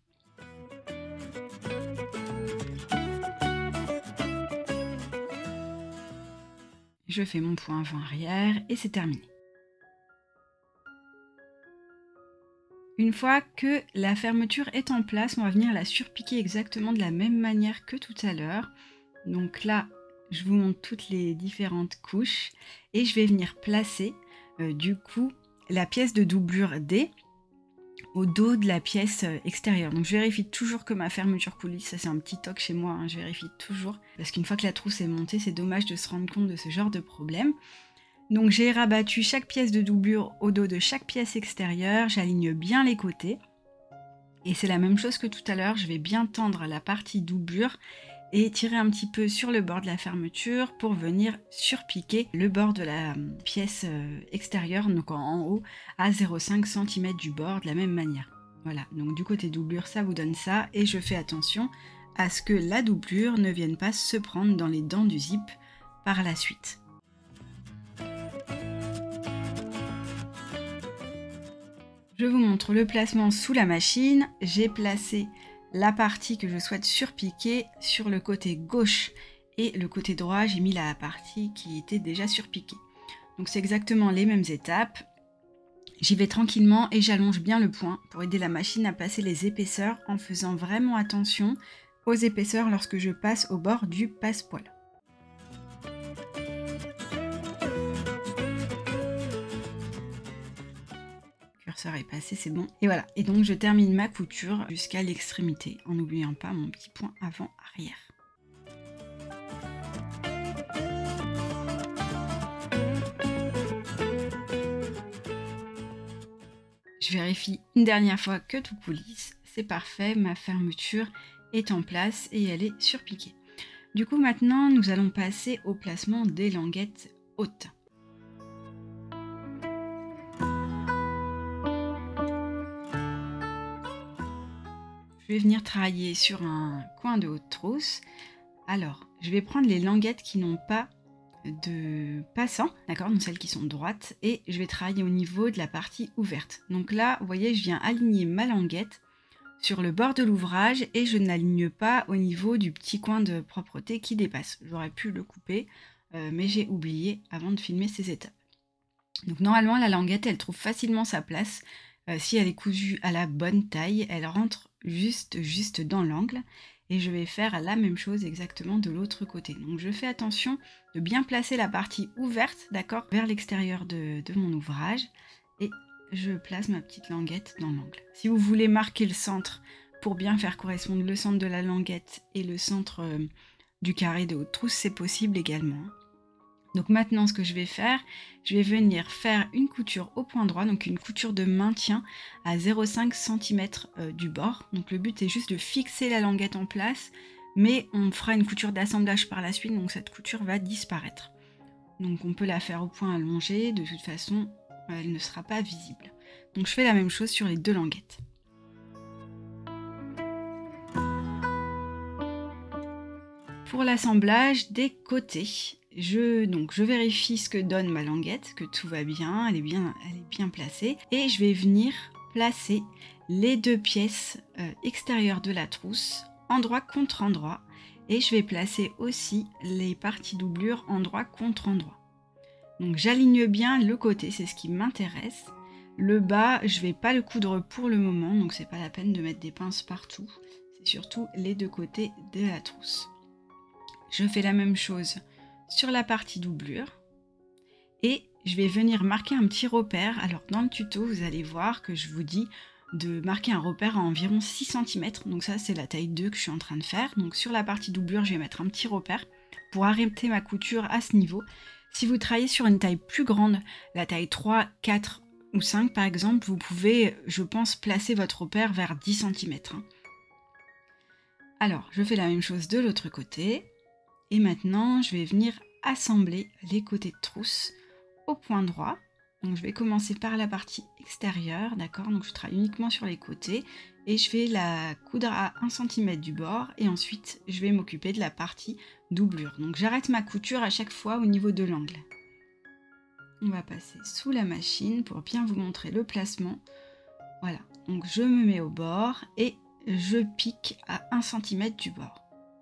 Speaker 1: Je fais mon point avant-arrière et c'est terminé. Une fois que la fermeture est en place, on va venir la surpiquer exactement de la même manière que tout à l'heure. Donc là, je vous montre toutes les différentes couches et je vais venir placer du coup la pièce de doublure D au dos de la pièce extérieure. Donc je vérifie toujours que ma fermeture coulisse, ça c'est un petit toc chez moi, hein, je vérifie toujours. Parce qu'une fois que la trousse est montée, c'est dommage de se rendre compte de ce genre de problème. Donc j'ai rabattu chaque pièce de doublure au dos de chaque pièce extérieure, j'aligne bien les côtés. Et c'est la même chose que tout à l'heure, je vais bien tendre la partie doublure et tirer un petit peu sur le bord de la fermeture pour venir surpiquer le bord de la pièce extérieure, donc en haut, à 0,5 cm du bord de la même manière. Voilà, donc du côté doublure, ça vous donne ça, et je fais attention à ce que la doublure ne vienne pas se prendre dans les dents du zip par la suite. Je vous montre le placement sous la machine. J'ai placé la partie que je souhaite surpiquer sur le côté gauche et le côté droit, j'ai mis la partie qui était déjà surpiquée. Donc c'est exactement les mêmes étapes. J'y vais tranquillement et j'allonge bien le point pour aider la machine à passer les épaisseurs en faisant vraiment attention aux épaisseurs lorsque je passe au bord du passepoil. Est passé, c'est bon. Et voilà, et donc je termine ma couture jusqu'à l'extrémité en n'oubliant pas mon petit point avant-arrière. Je vérifie une dernière fois que tout coulisse, c'est parfait, ma fermeture est en place et elle est surpiquée. Du coup maintenant nous allons passer au placement des languettes hautes. Je vais venir travailler sur un coin de haute trousse. Alors, je vais prendre les languettes qui n'ont pas de passant, d'accord, donc celles qui sont droites, et je vais travailler au niveau de la partie ouverte. Donc là, vous voyez, je viens aligner ma languette sur le bord de l'ouvrage et je n'aligne pas au niveau du petit coin de propreté qui dépasse. J'aurais pu le couper, mais j'ai oublié avant de filmer ces étapes. Donc normalement, la languette, elle trouve facilement sa place. Si elle est cousue à la bonne taille, elle rentre juste dans l'angle. Et je vais faire la même chose exactement de l'autre côté. Donc je fais attention de bien placer la partie ouverte, d'accord, vers l'extérieur de mon ouvrage. Et je place ma petite languette dans l'angle. Si vous voulez marquer le centre pour bien faire correspondre le centre de la languette et le centre du carré de haute trousse, c'est possible également. Donc maintenant, ce que je vais faire, je vais venir faire une couture au point droit, donc une couture de maintien à 0,5 cm du bord. Donc le but est juste de fixer la languette en place, mais on fera une couture d'assemblage par la suite, donc cette couture va disparaître. Donc on peut la faire au point allongé, de toute façon, elle ne sera pas visible. Donc je fais la même chose sur les deux languettes. Pour l'assemblage des côtés, je vérifie ce que donne ma languette, que tout va bien, elle est bien placée. Et je vais venir placer les deux pièces extérieures de la trousse, endroit contre endroit. Et je vais placer aussi les parties doublures endroit contre endroit. Donc j'aligne bien le côté, c'est ce qui m'intéresse. Le bas, je ne vais pas le coudre pour le moment, donc c'est pas la peine de mettre des pinces partout. C'est surtout les deux côtés de la trousse. Je fais la même chose sur la partie doublure et je vais venir marquer un petit repère. Alors dans le tuto, vous allez voir que je vous dis de marquer un repère à environ 6 cm. Donc ça, c'est la taille 2 que je suis en train de faire. Donc sur la partie doublure, je vais mettre un petit repère pour arrêter ma couture à ce niveau. Si vous travaillez sur une taille plus grande, la taille 3, 4 ou 5 par exemple, vous pouvez, je pense, placer votre repère vers 10 cm. Alors, je fais la même chose de l'autre côté. Et maintenant, je vais venir assembler les côtés de trousse au point droit. Donc je vais commencer par la partie extérieure, d'accord? Donc je travaille uniquement sur les côtés et je vais la coudre à 1 cm du bord et ensuite je vais m'occuper de la partie doublure. Donc j'arrête ma couture à chaque fois au niveau de l'angle. On va passer sous la machine pour bien vous montrer le placement. Voilà, donc je me mets au bord et je pique à 1 cm du bord.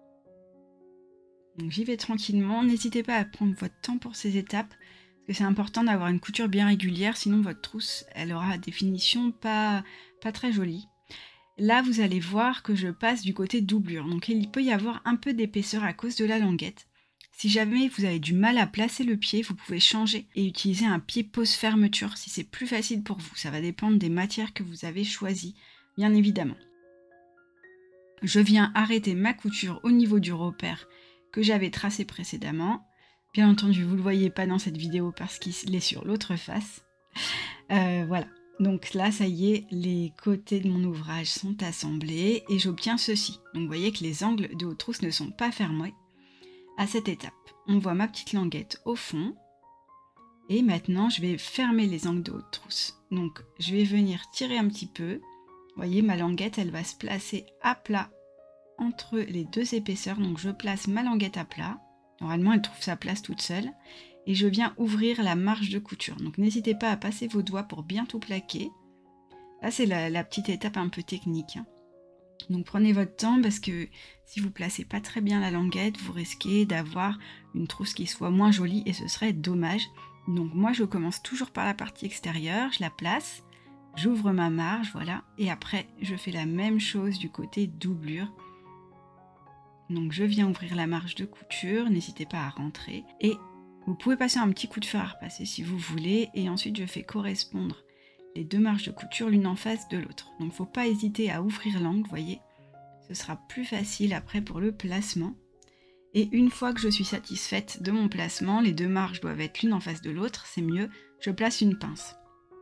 Speaker 1: Donc j'y vais tranquillement, n'hésitez pas à prendre votre temps pour ces étapes, parce que c'est important d'avoir une couture bien régulière, sinon votre trousse, elle aura des finitions pas très jolies. Là, vous allez voir que je passe du côté doublure, donc il peut y avoir un peu d'épaisseur à cause de la languette. Si jamais vous avez du mal à placer le pied, vous pouvez changer et utiliser un pied pose fermeture si c'est plus facile pour vous. Ça va dépendre des matières que vous avez choisies, bien évidemment. Je viens arrêter ma couture au niveau du repère que j'avais tracé précédemment. Bien entendu, vous ne le voyez pas dans cette vidéo parce qu'il est sur l'autre face. Voilà, donc là, ça y est, les côtés de mon ouvrage sont assemblés et j'obtiens ceci. Donc vous voyez que les angles de haute trousse ne sont pas fermés à cette étape. On voit ma petite languette au fond. Et maintenant, je vais fermer les angles de haute trousse. Donc, je vais venir tirer un petit peu. Vous voyez, ma languette, elle va se placer à plat entre les deux épaisseurs. Donc, je place ma languette à plat. Normalement, elle trouve sa place toute seule. Et je viens ouvrir la marge de couture. Donc, n'hésitez pas à passer vos doigts pour bien tout plaquer. Là, c'est la petite étape un peu technique. Donc, prenez votre temps parce que si vous ne placez pas très bien la languette, vous risquez d'avoir une trousse qui soit moins jolie et ce serait dommage. Donc, moi, je commence toujours par la partie extérieure. Je la place. J'ouvre ma marge, voilà. Et après, je fais la même chose du côté doublure. Donc, je viens ouvrir la marge de couture. N'hésitez pas à rentrer. Et vous pouvez passer un petit coup de fer à repasser si vous voulez. Et ensuite, je fais correspondre les deux marges de couture l'une en face de l'autre. Donc, il ne faut pas hésiter à ouvrir l'angle, vous voyez. Ce sera plus facile après pour le placement. Et une fois que je suis satisfaite de mon placement, les deux marges doivent être l'une en face de l'autre, c'est mieux. Je place une pince.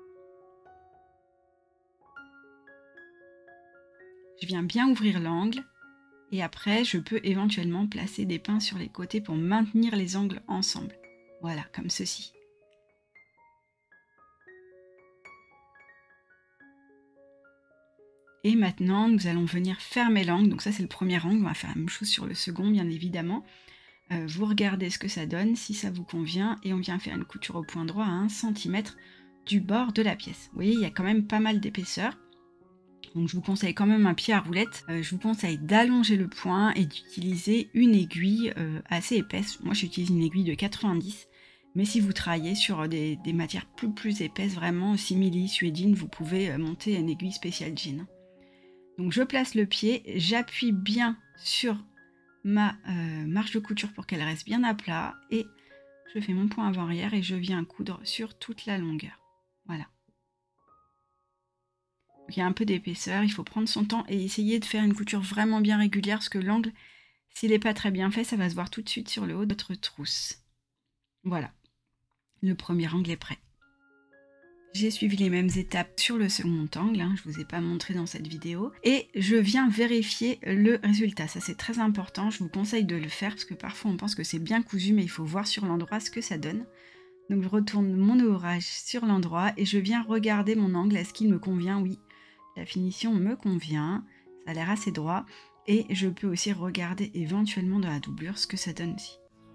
Speaker 1: Je viens bien ouvrir l'angle. Et après, je peux éventuellement placer des pinces sur les côtés pour maintenir les angles ensemble. Voilà, comme ceci. Et maintenant, nous allons venir fermer l'angle. Donc ça, c'est le premier angle. On va faire la même chose sur le second, bien évidemment. Vous regardez ce que ça donne, si ça vous convient. Et on vient faire une couture au point droit à 1 cm du bord de la pièce. Vous voyez, il y a quand même pas mal d'épaisseur. Donc je vous conseille quand même un pied à roulette. Je vous conseille d'allonger le point et d'utiliser une aiguille assez épaisse. Moi j'utilise une aiguille de 90. Mais si vous travaillez sur des matières plus épaisses, vraiment simili, suédine, vous pouvez monter une aiguille spéciale jean. Donc je place le pied, j'appuie bien sur ma marge de couture pour qu'elle reste bien à plat. Et je fais mon point avant-arrière et je viens coudre sur toute la longueur. Voilà. Il y a un peu d'épaisseur, il faut prendre son temps et essayer de faire une couture vraiment bien régulière parce que l'angle, s'il n'est pas très bien fait, ça va se voir tout de suite sur le haut de votre trousse. Voilà, le premier angle est prêt. J'ai suivi les mêmes étapes sur le second angle, je ne vous ai pas montré dans cette vidéo, et je viens vérifier le résultat. Ça c'est très important, je vous conseille de le faire parce que parfois on pense que c'est bien cousu, mais il faut voir sur l'endroit ce que ça donne. Donc je retourne mon ouvrage sur l'endroit et je viens regarder mon angle, est-ce qu'il me convient? Oui. La finition me convient, ça a l'air assez droit et je peux aussi regarder éventuellement dans la doublure ce que ça donne aussi.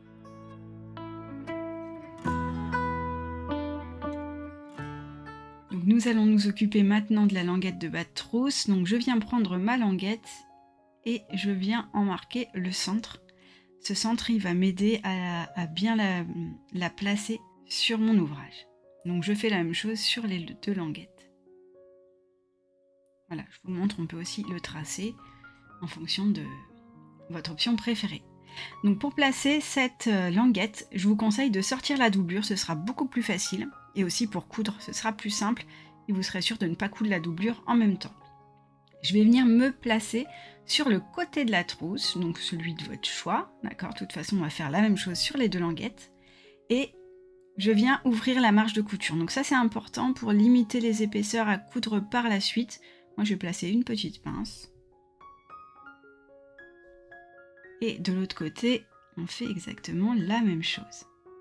Speaker 1: Donc nous allons nous occuper maintenant de la languette de bas de trousse. Donc je viens prendre ma languette et je viens en marquer le centre. Ce centre il va m'aider à bien la placer sur mon ouvrage. Donc je fais la même chose sur les deux languettes. Voilà, je vous montre, on peut aussi le tracer en fonction de votre option préférée. Donc pour placer cette languette, je vous conseille de sortir la doublure, ce sera beaucoup plus facile. Et aussi pour coudre, ce sera plus simple et vous serez sûr de ne pas coudre la doublure en même temps. Je vais venir me placer sur le côté de la trousse, donc celui de votre choix, d'accord? De toute façon, on va faire la même chose sur les deux languettes. Et je viens ouvrir la marge de couture. Donc ça, c'est important pour limiter les épaisseurs à coudre par la suite. Moi, je vais placer une petite pince. Et de l'autre côté, on fait exactement la même chose.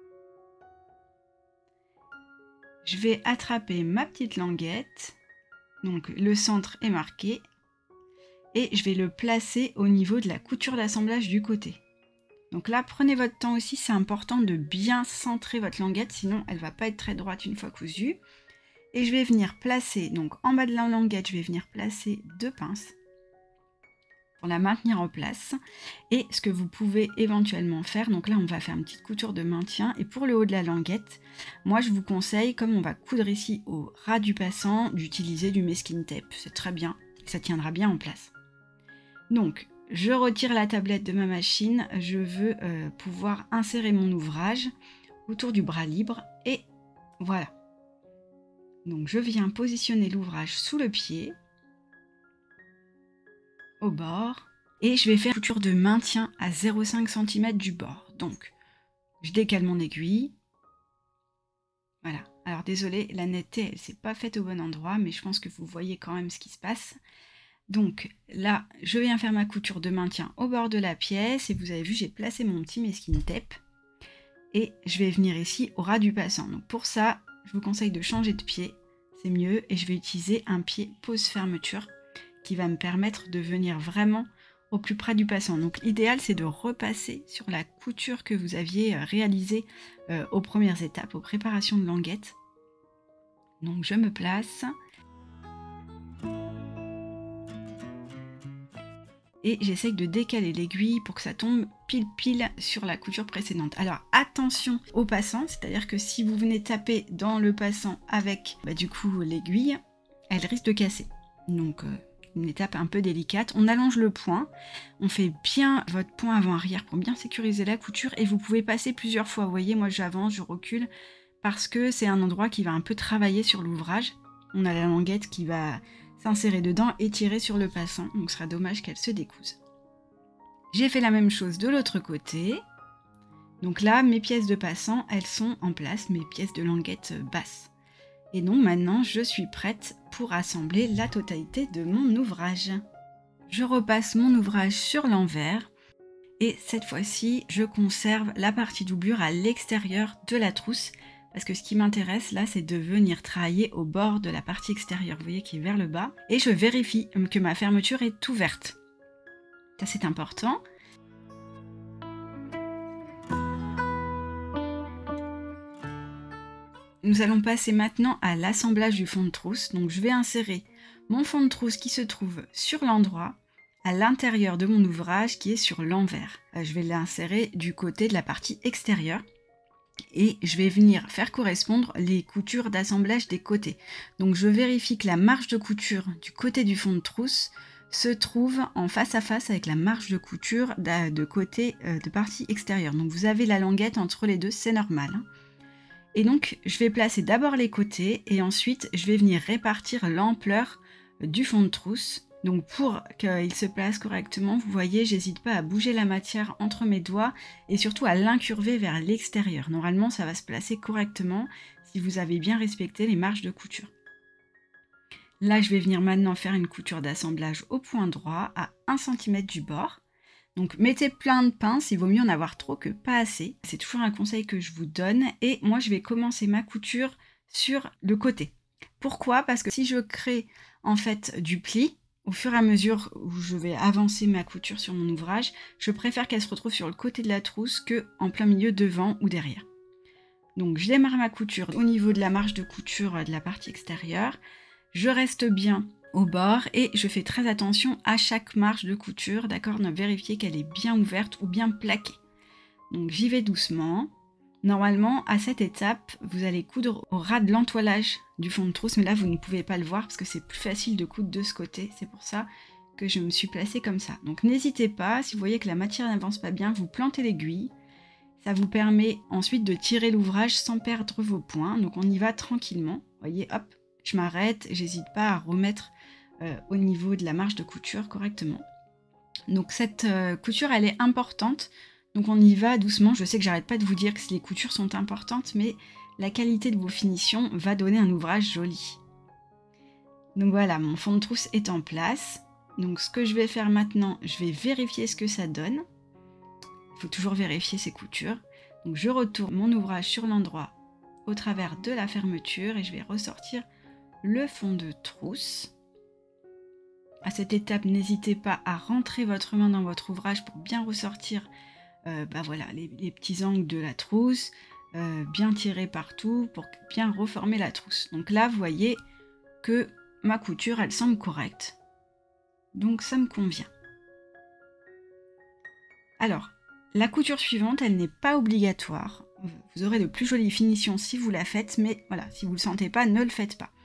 Speaker 1: Je vais attraper ma petite languette. Donc le centre est marqué. Et je vais le placer au niveau de la couture d'assemblage du côté. Donc là, prenez votre temps aussi, c'est important de bien centrer votre languette, sinon elle ne va pas être très droite une fois cousue. Et je vais venir placer, donc en bas de la languette, je vais venir placer deux pinces pour la maintenir en place. Et ce que vous pouvez éventuellement faire, donc là on va faire une petite couture de maintien. Et pour le haut de la languette, moi je vous conseille, comme on va coudre ici au ras du passant, d'utiliser du masking tape. C'est très bien, ça tiendra bien en place. Donc, je retire la tablette de ma machine, je veux pouvoir insérer mon ouvrage autour du bras libre et voilà. Donc je viens positionner l'ouvrage sous le pied, au bord, et je vais faire une couture de maintien à 0,5 cm du bord. Donc, je décale mon aiguille. Voilà. Alors désolé, la netteté, elle s'est pas faite au bon endroit, mais je pense que vous voyez quand même ce qui se passe. Donc là, je viens faire ma couture de maintien au bord de la pièce et vous avez vu, j'ai placé mon petit masking tape et je vais venir ici au ras du passant. Donc pour ça, je vous conseille de changer de pied, c'est mieux, et je vais utiliser un pied pose fermeture qui va me permettre de venir vraiment au plus près du passant. Donc l'idéal, c'est de repasser sur la couture que vous aviez réalisée aux premières étapes, aux préparations de languettes. Donc je me place. Et j'essaye de décaler l'aiguille pour que ça tombe pile sur la couture précédente. Alors attention au passant, c'est-à-dire que si vous venez taper dans le passant avec du coup l'aiguille, elle risque de casser. Donc une étape un peu délicate. On allonge le point, on fait bien votre point avant-arrière pour bien sécuriser la couture et vous pouvez passer plusieurs fois. Vous voyez, moi j'avance, je recule parce que c'est un endroit qui va un peu travailler sur l'ouvrage. On a la languette qui va s'insérer dedans et tirer sur le passant, donc ce sera dommage qu'elle se découse. J'ai fait la même chose de l'autre côté. Donc là, mes pièces de passant, elles sont en place, mes pièces de languette basses. Et donc maintenant, je suis prête pour assembler la totalité de mon ouvrage. Je repasse mon ouvrage sur l'envers et cette fois-ci, je conserve la partie doublure à l'extérieur de la trousse. Parce que ce qui m'intéresse là, c'est de venir travailler au bord de la partie extérieure, vous voyez, qui est vers le bas. Et je vérifie que ma fermeture est ouverte. Ça, c'est important. Nous allons passer maintenant à l'assemblage du fond de trousse. Donc je vais insérer mon fond de trousse qui se trouve sur l'endroit, à l'intérieur de mon ouvrage qui est sur l'envers. Je vais l'insérer du côté de la partie extérieure. Et je vais venir faire correspondre les coutures d'assemblage des côtés. Donc je vérifie que la marge de couture du côté du fond de trousse se trouve en face à face avec la marge de couture de côté de partie extérieure. Donc vous avez la languette entre les deux, c'est normal. Et donc je vais placer d'abord les côtés et ensuite je vais venir répartir l'ampleur du fond de trousse. Donc pour qu'il se place correctement, vous voyez, j'hésite pas à bouger la matière entre mes doigts et surtout à l'incurver vers l'extérieur. Normalement, ça va se placer correctement si vous avez bien respecté les marges de couture. Là, je vais venir maintenant faire une couture d'assemblage au point droit à 1 cm du bord. Donc mettez plein de pinces, il vaut mieux en avoir trop que pas assez. C'est toujours un conseil que je vous donne. Et moi, je vais commencer ma couture sur le côté. Pourquoi? Parce que si je crée en fait du pli, au fur et à mesure où je vais avancer ma couture sur mon ouvrage, je préfère qu'elle se retrouve sur le côté de la trousse que en plein milieu devant ou derrière. Donc je démarre ma couture au niveau de la marge de couture de la partie extérieure. Je reste bien au bord et je fais très attention à chaque marge de couture, d'accord, de vérifier qu'elle est bien ouverte ou bien plaquée. Donc j'y vais doucement. Normalement, à cette étape, vous allez coudre au ras de l'entoilage du fond de trousse, mais là, vous ne pouvez pas le voir parce que c'est plus facile de coudre de ce côté. C'est pour ça que je me suis placée comme ça. Donc n'hésitez pas, si vous voyez que la matière n'avance pas bien, vous plantez l'aiguille. Ça vous permet ensuite de tirer l'ouvrage sans perdre vos points. Donc on y va tranquillement. Vous voyez, hop, je m'arrête, j'hésite pas à remettre au niveau de la marge de couture correctement. Donc cette couture, elle est importante. Donc on y va doucement. Je sais que j'arrête pas de vous dire que les coutures sont importantes, mais la qualité de vos finitions va donner un ouvrage joli. Donc voilà, mon fond de trousse est en place. Donc ce que je vais faire maintenant, je vais vérifier ce que ça donne. Il faut toujours vérifier ses coutures. Donc je retourne mon ouvrage sur l'endroit au travers de la fermeture et je vais ressortir le fond de trousse. À cette étape, n'hésitez pas à rentrer votre main dans votre ouvrage pour bien ressortir voilà, les petits angles de la trousse, bien tirer partout pour bien reformer la trousse. Donc là, vous voyez que ma couture, elle semble correcte. Donc ça me convient. Alors, la couture suivante, elle n'est pas obligatoire. Vous aurez de plus jolies finitions si vous la faites, mais voilà, si vous ne le sentez pas, ne le faites pas.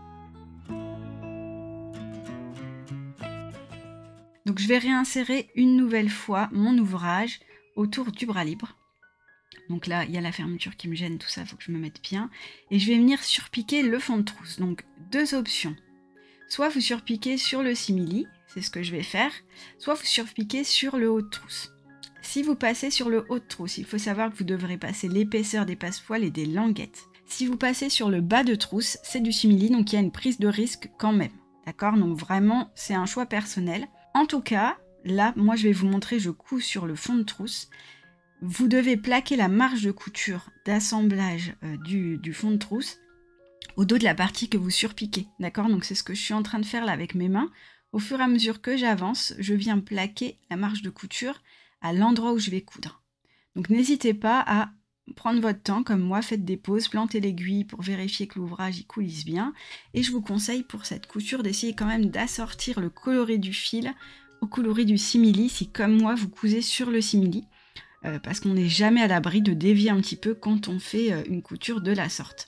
Speaker 1: Donc je vais réinsérer une nouvelle fois mon ouvrage autour du bras libre. Donc là, il y a la fermeture qui me gêne, tout ça, il faut que je me mette bien. Et je vais venir surpiquer le fond de trousse. Donc deux options. Soit vous surpiquez sur le simili, c'est ce que je vais faire, soit vous surpiquez sur le haut de trousse. Si vous passez sur le haut de trousse, il faut savoir que vous devrez passer l'épaisseur des passepoils et des languettes. Si vous passez sur le bas de trousse, c'est du simili, donc il y a une prise de risque quand même. D'accord? Donc vraiment, c'est un choix personnel. En tout cas, là, moi je vais vous montrer, je couds sur le fond de trousse. Vous devez plaquer la marge de couture d'assemblage du fond de trousse au dos de la partie que vous surpiquez. D'accord? Donc c'est ce que je suis en train de faire là avec mes mains. Au fur et à mesure que j'avance, je viens plaquer la marge de couture à l'endroit où je vais coudre. Donc n'hésitez pas à prendre votre temps, comme moi, faites des pauses, plantez l'aiguille pour vérifier que l'ouvrage y coulisse bien. Et je vous conseille pour cette couture d'essayer quand même d'assortir le coloris du fil au coloris du simili, si comme moi vous cousez sur le simili, parce qu'on n'est jamais à l'abri de dévier un petit peu quand on fait une couture de la sorte.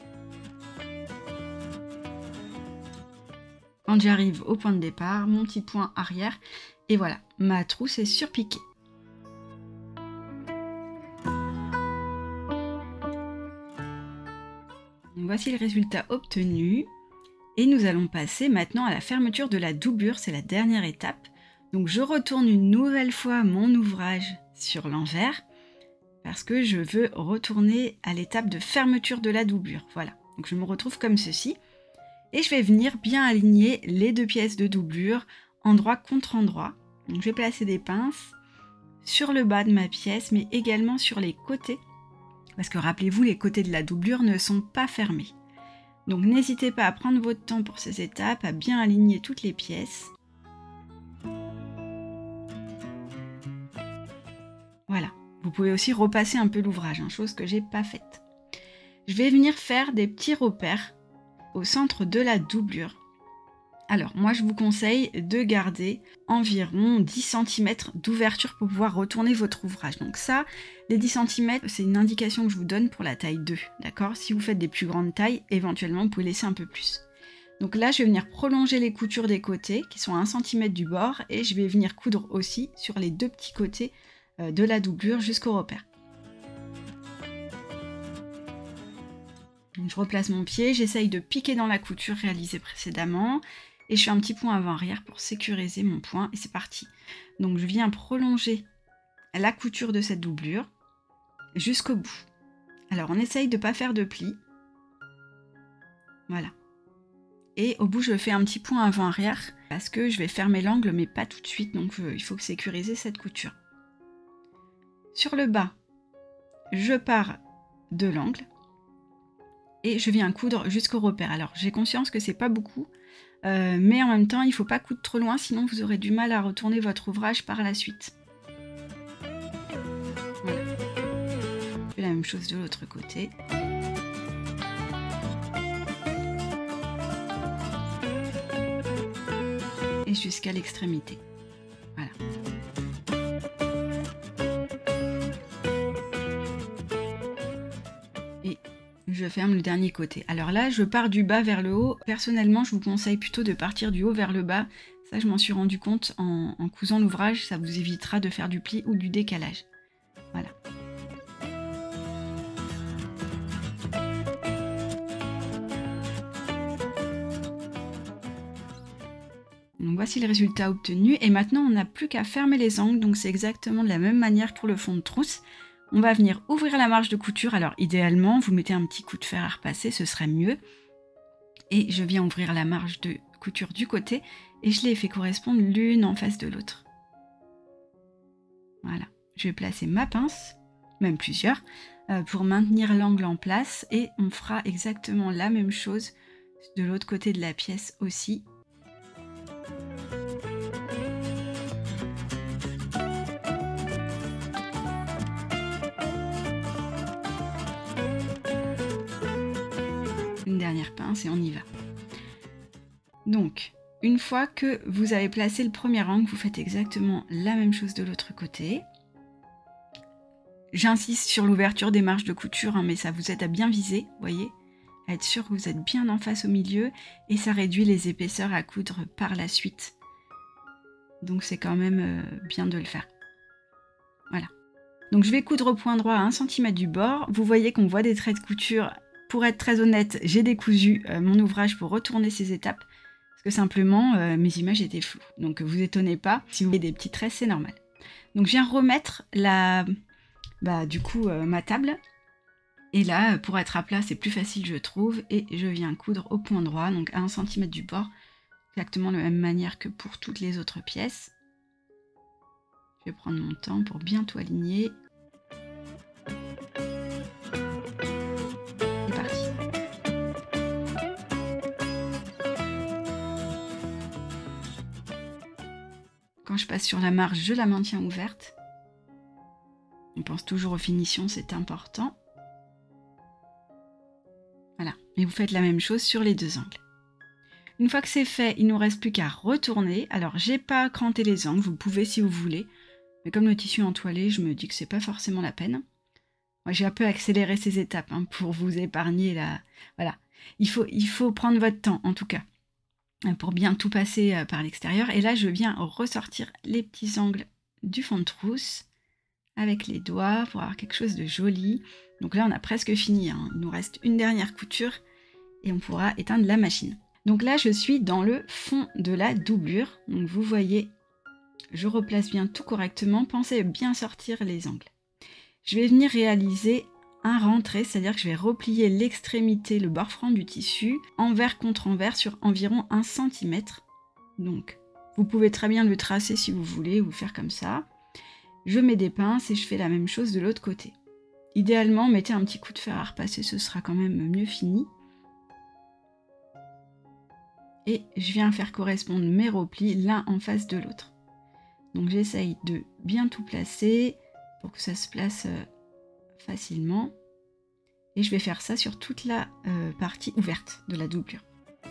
Speaker 1: Quand j'arrive au point de départ, mon petit point arrière, et voilà, ma trousse est surpiquée. Voici le résultat obtenu et nous allons passer maintenant à la fermeture de la doublure, c'est la dernière étape. Donc je retourne une nouvelle fois mon ouvrage sur l'envers parce que je veux retourner à l'étape de fermeture de la doublure. Voilà, donc je me retrouve comme ceci et je vais venir bien aligner les deux pièces de doublure endroit contre endroit. Donc je vais placer des pinces sur le bas de ma pièce mais également sur les côtés. Parce que rappelez-vous, les côtés de la doublure ne sont pas fermés. Donc n'hésitez pas à prendre votre temps pour ces étapes, à bien aligner toutes les pièces. Voilà, vous pouvez aussi repasser un peu l'ouvrage, chose que j'ai pas faite. Je vais venir faire des petits repères au centre de la doublure. Alors, moi je vous conseille de garder environ 10 cm d'ouverture pour pouvoir retourner votre ouvrage. Donc ça, les 10 cm, c'est une indication que je vous donne pour la taille 2, d'accord? Si vous faites des plus grandes tailles, éventuellement, vous pouvez laisser un peu plus. Donc là, je vais venir prolonger les coutures des côtés, qui sont à 1 cm du bord, et je vais venir coudre aussi sur les deux petits côtés de la doublure jusqu'au repère. Donc, je replace mon pied, j'essaye de piquer dans la couture réalisée précédemment, et je fais un petit point avant-arrière pour sécuriser mon point, et c'est parti. Donc je viens prolonger la couture de cette doublure jusqu'au bout. Alors on essaye de ne pas faire de plis. Voilà. Et au bout je fais un petit point avant-arrière, parce que je vais fermer l'angle, mais pas tout de suite, donc il faut sécuriser cette couture. Sur le bas, je pars de l'angle, et je viens coudre jusqu'au repère. Alors j'ai conscience que c'est pas beaucoup, mais en même temps il ne faut pas coudre trop loin, sinon vous aurez du mal à retourner votre ouvrage par la suite. Voilà. Je fais la même chose de l'autre côté. Et jusqu'à l'extrémité. Voilà. Et je ferme le dernier côté. Alors là, je pars du bas vers le haut. Personnellement, je vous conseille plutôt de partir du haut vers le bas, Ça, je m'en suis rendu compte en cousant l'ouvrage, ça vous évitera de faire du pli ou du décalage. Voilà. Donc voici le résultat obtenu et maintenant on n'a plus qu'à fermer les angles, donc c'est exactement de la même manière que pour le fond de trousse. On va venir ouvrir la marge de couture, alors idéalement vous mettez un petit coup de fer à repasser, ce serait mieux. Et je viens ouvrir la marge de couture du côté et je les fait correspondre l'une en face de l'autre. Voilà, je vais placer ma pince, même plusieurs, pour maintenir l'angle en place et on fera exactement la même chose de l'autre côté de la pièce aussi. Une dernière pince et on y va. Donc, une fois que vous avez placé le premier angle, vous faites exactement la même chose de l'autre côté. J'insiste sur l'ouverture des marges de couture, hein, mais ça vous aide à bien viser, vous voyez, à être sûr que vous êtes bien en face au milieu, et ça réduit les épaisseurs à coudre par la suite. Donc c'est quand même bien de le faire. Voilà. Donc je vais coudre au point droit à 1 cm du bord. Vous voyez qu'on voit des traits de couture. Pour être très honnête, j'ai décousu mon ouvrage pour retourner ces étapes. Parce que simplement, mes images étaient floues. Donc vous étonnez pas, si vous voyez des petits traits, c'est normal. Donc je viens remettre ma table. Et là, pour être à plat, c'est plus facile, je trouve. Et je viens coudre au point droit, donc à 1 cm du bord. Exactement de la même manière que pour toutes les autres pièces. Je vais prendre mon temps pour bien tout aligner. C'est parti. Quand je passe sur la marge, je la maintiens ouverte. On pense toujours aux finitions, c'est important. Voilà, et vous faites la même chose sur les deux angles. Une fois que c'est fait, il ne nous reste plus qu'à retourner. Alors, j'ai pas cranté les angles, vous pouvez si vous voulez. Mais comme le tissu est entoilé, je me dis que c'est pas forcément la peine. Moi, j'ai un peu accéléré ces étapes hein, pour vous épargner la... Voilà, il faut prendre votre temps, en tout cas, pour bien tout passer par l'extérieur. Et là, je viens ressortir les petits angles du fond de trousse avec les doigts pour avoir quelque chose de joli. Donc là, on a presque fini. Hein. Il nous reste une dernière couture et on pourra éteindre la machine. Donc là, je suis dans le fond de la doublure. Donc vous voyez, je replace bien tout correctement. Pensez à bien sortir les angles. Je vais venir réaliser un rentré, c'est-à-dire que je vais replier l'extrémité, le bord franc du tissu, envers contre envers sur environ 1 cm. Donc, vous pouvez très bien le tracer si vous voulez, ou faire comme ça. Je mets des pinces et je fais la même chose de l'autre côté. Idéalement, mettez un petit coup de fer à repasser, ce sera quand même mieux fini. Et je viens faire correspondre mes replis l'un en face de l'autre. Donc j'essaye de bien tout placer pour que ça se place facilement. Et je vais faire ça sur toute la partie ouverte de la doublure.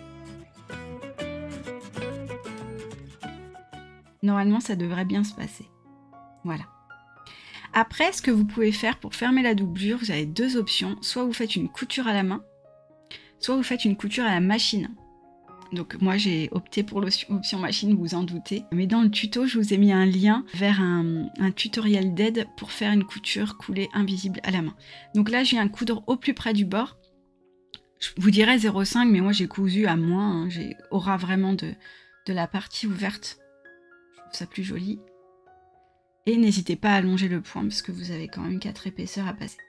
Speaker 1: Normalement, ça devrait bien se passer. Voilà. Après, ce que vous pouvez faire pour fermer la doublure, vous avez deux options. Soit vous faites une couture à la main, soit vous faites une couture à la machine. Donc moi j'ai opté pour l'option machine, vous en doutez. Mais dans le tuto, je vous ai mis un lien vers un tutoriel d'aide pour faire une couture coulée invisible à la main. Donc là, je viens coudre au plus près du bord. Je vous dirais 0,5, mais moi j'ai cousu à moins. Hein. J'ai au ras vraiment de la partie ouverte. Je trouve ça plus joli. Et n'hésitez pas à allonger le point parce que vous avez quand même 4 épaisseurs à passer.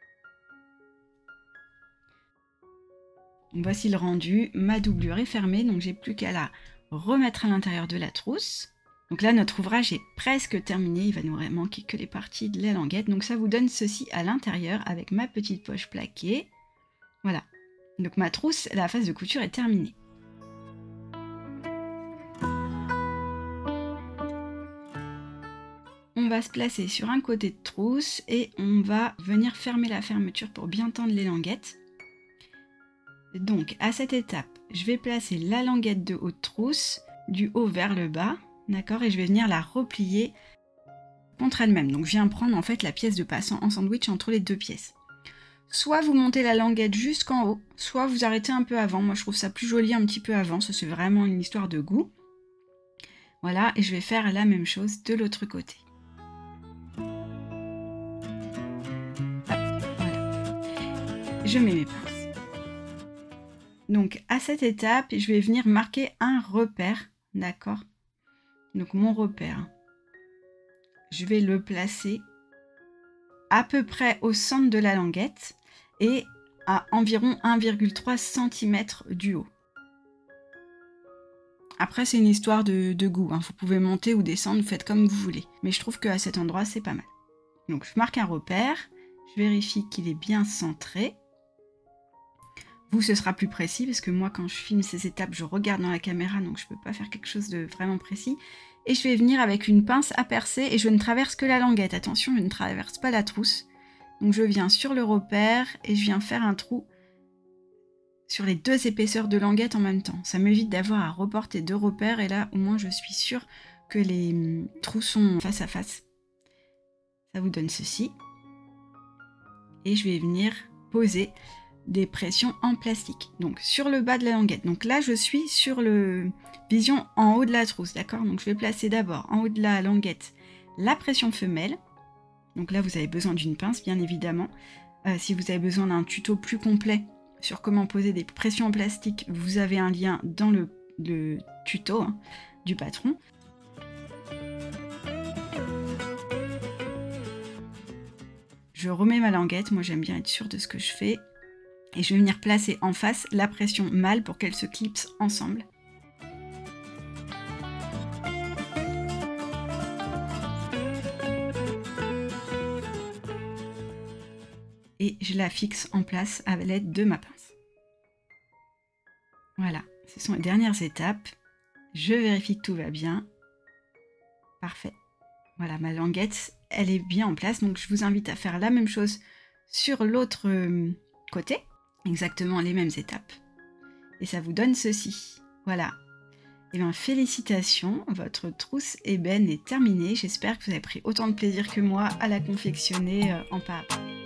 Speaker 1: Donc voici le rendu, ma doublure est fermée, donc j'ai plus qu'à la remettre à l'intérieur de la trousse. Donc là, notre ouvrage est presque terminé, il va nous manquer que les parties de la languette. Donc ça vous donne ceci à l'intérieur avec ma petite poche plaquée. Voilà, donc ma trousse, la phase de couture est terminée. On va se placer sur un côté de trousse et on va venir fermer la fermeture pour bien tendre les languettes. Donc à cette étape, je vais placer la languette de haute trousse du haut vers le bas, d'accord, et je vais venir la replier contre elle-même. Donc je viens prendre en fait la pièce de passant en sandwich entre les deux pièces. Soit vous montez la languette jusqu'en haut, soit vous arrêtez un peu avant. Moi je trouve ça plus joli un petit peu avant, ça c'est vraiment une histoire de goût. Voilà, et je vais faire la même chose de l'autre côté. Hop, voilà. Je mets mes pinces. Donc à cette étape, je vais venir marquer un repère, d'accord? Donc mon repère, je vais le placer à peu près au centre de la languette et à environ 1,3 cm du haut. Après, c'est une histoire de goût, hein. Vous pouvez monter ou descendre, vous faites comme vous voulez. Mais je trouve qu'à cet endroit, c'est pas mal. Donc, je marque un repère, je vérifie qu'il est bien centré. Vous, ce sera plus précis, parce que moi, quand je filme ces étapes, je regarde dans la caméra, donc je ne peux pas faire quelque chose de vraiment précis. Et je vais venir avec une pince à percer, et je ne traverse que la languette. Attention, je ne traverse pas la trousse. Donc, je viens sur le repère, et je viens faire un trou sur les deux épaisseurs de languette en même temps. Ça m'évite d'avoir à reporter deux repères et là au moins je suis sûre que les trous sont face à face. Ça vous donne ceci. Et je vais venir poser des pressions en plastique. Donc sur le bas de la languette. Donc là je suis sur le vision en haut de la trousse, d'accord? Donc je vais placer d'abord en haut de la languette la pression femelle. Donc là vous avez besoin d'une pince bien évidemment. Si vous avez besoin d'un tuto plus complet sur comment poser des pressions en plastique, vous avez un lien dans le tuto du patron. Je remets ma languette, moi j'aime bien être sûre de ce que je fais. Et je vais venir placer en face la pression mâle pour qu'elles se clipsent ensemble. Et je la fixe en place à l'aide de ma pince. Voilà, ce sont les dernières étapes. Je vérifie que tout va bien. Parfait. Voilà, ma languette, elle est bien en place. Donc je vous invite à faire la même chose sur l'autre côté. Exactement les mêmes étapes. Et ça vous donne ceci. Voilà. Eh bien, félicitations, votre trousse ébène est terminée. J'espère que vous avez pris autant de plaisir que moi à la confectionner en pas à pas.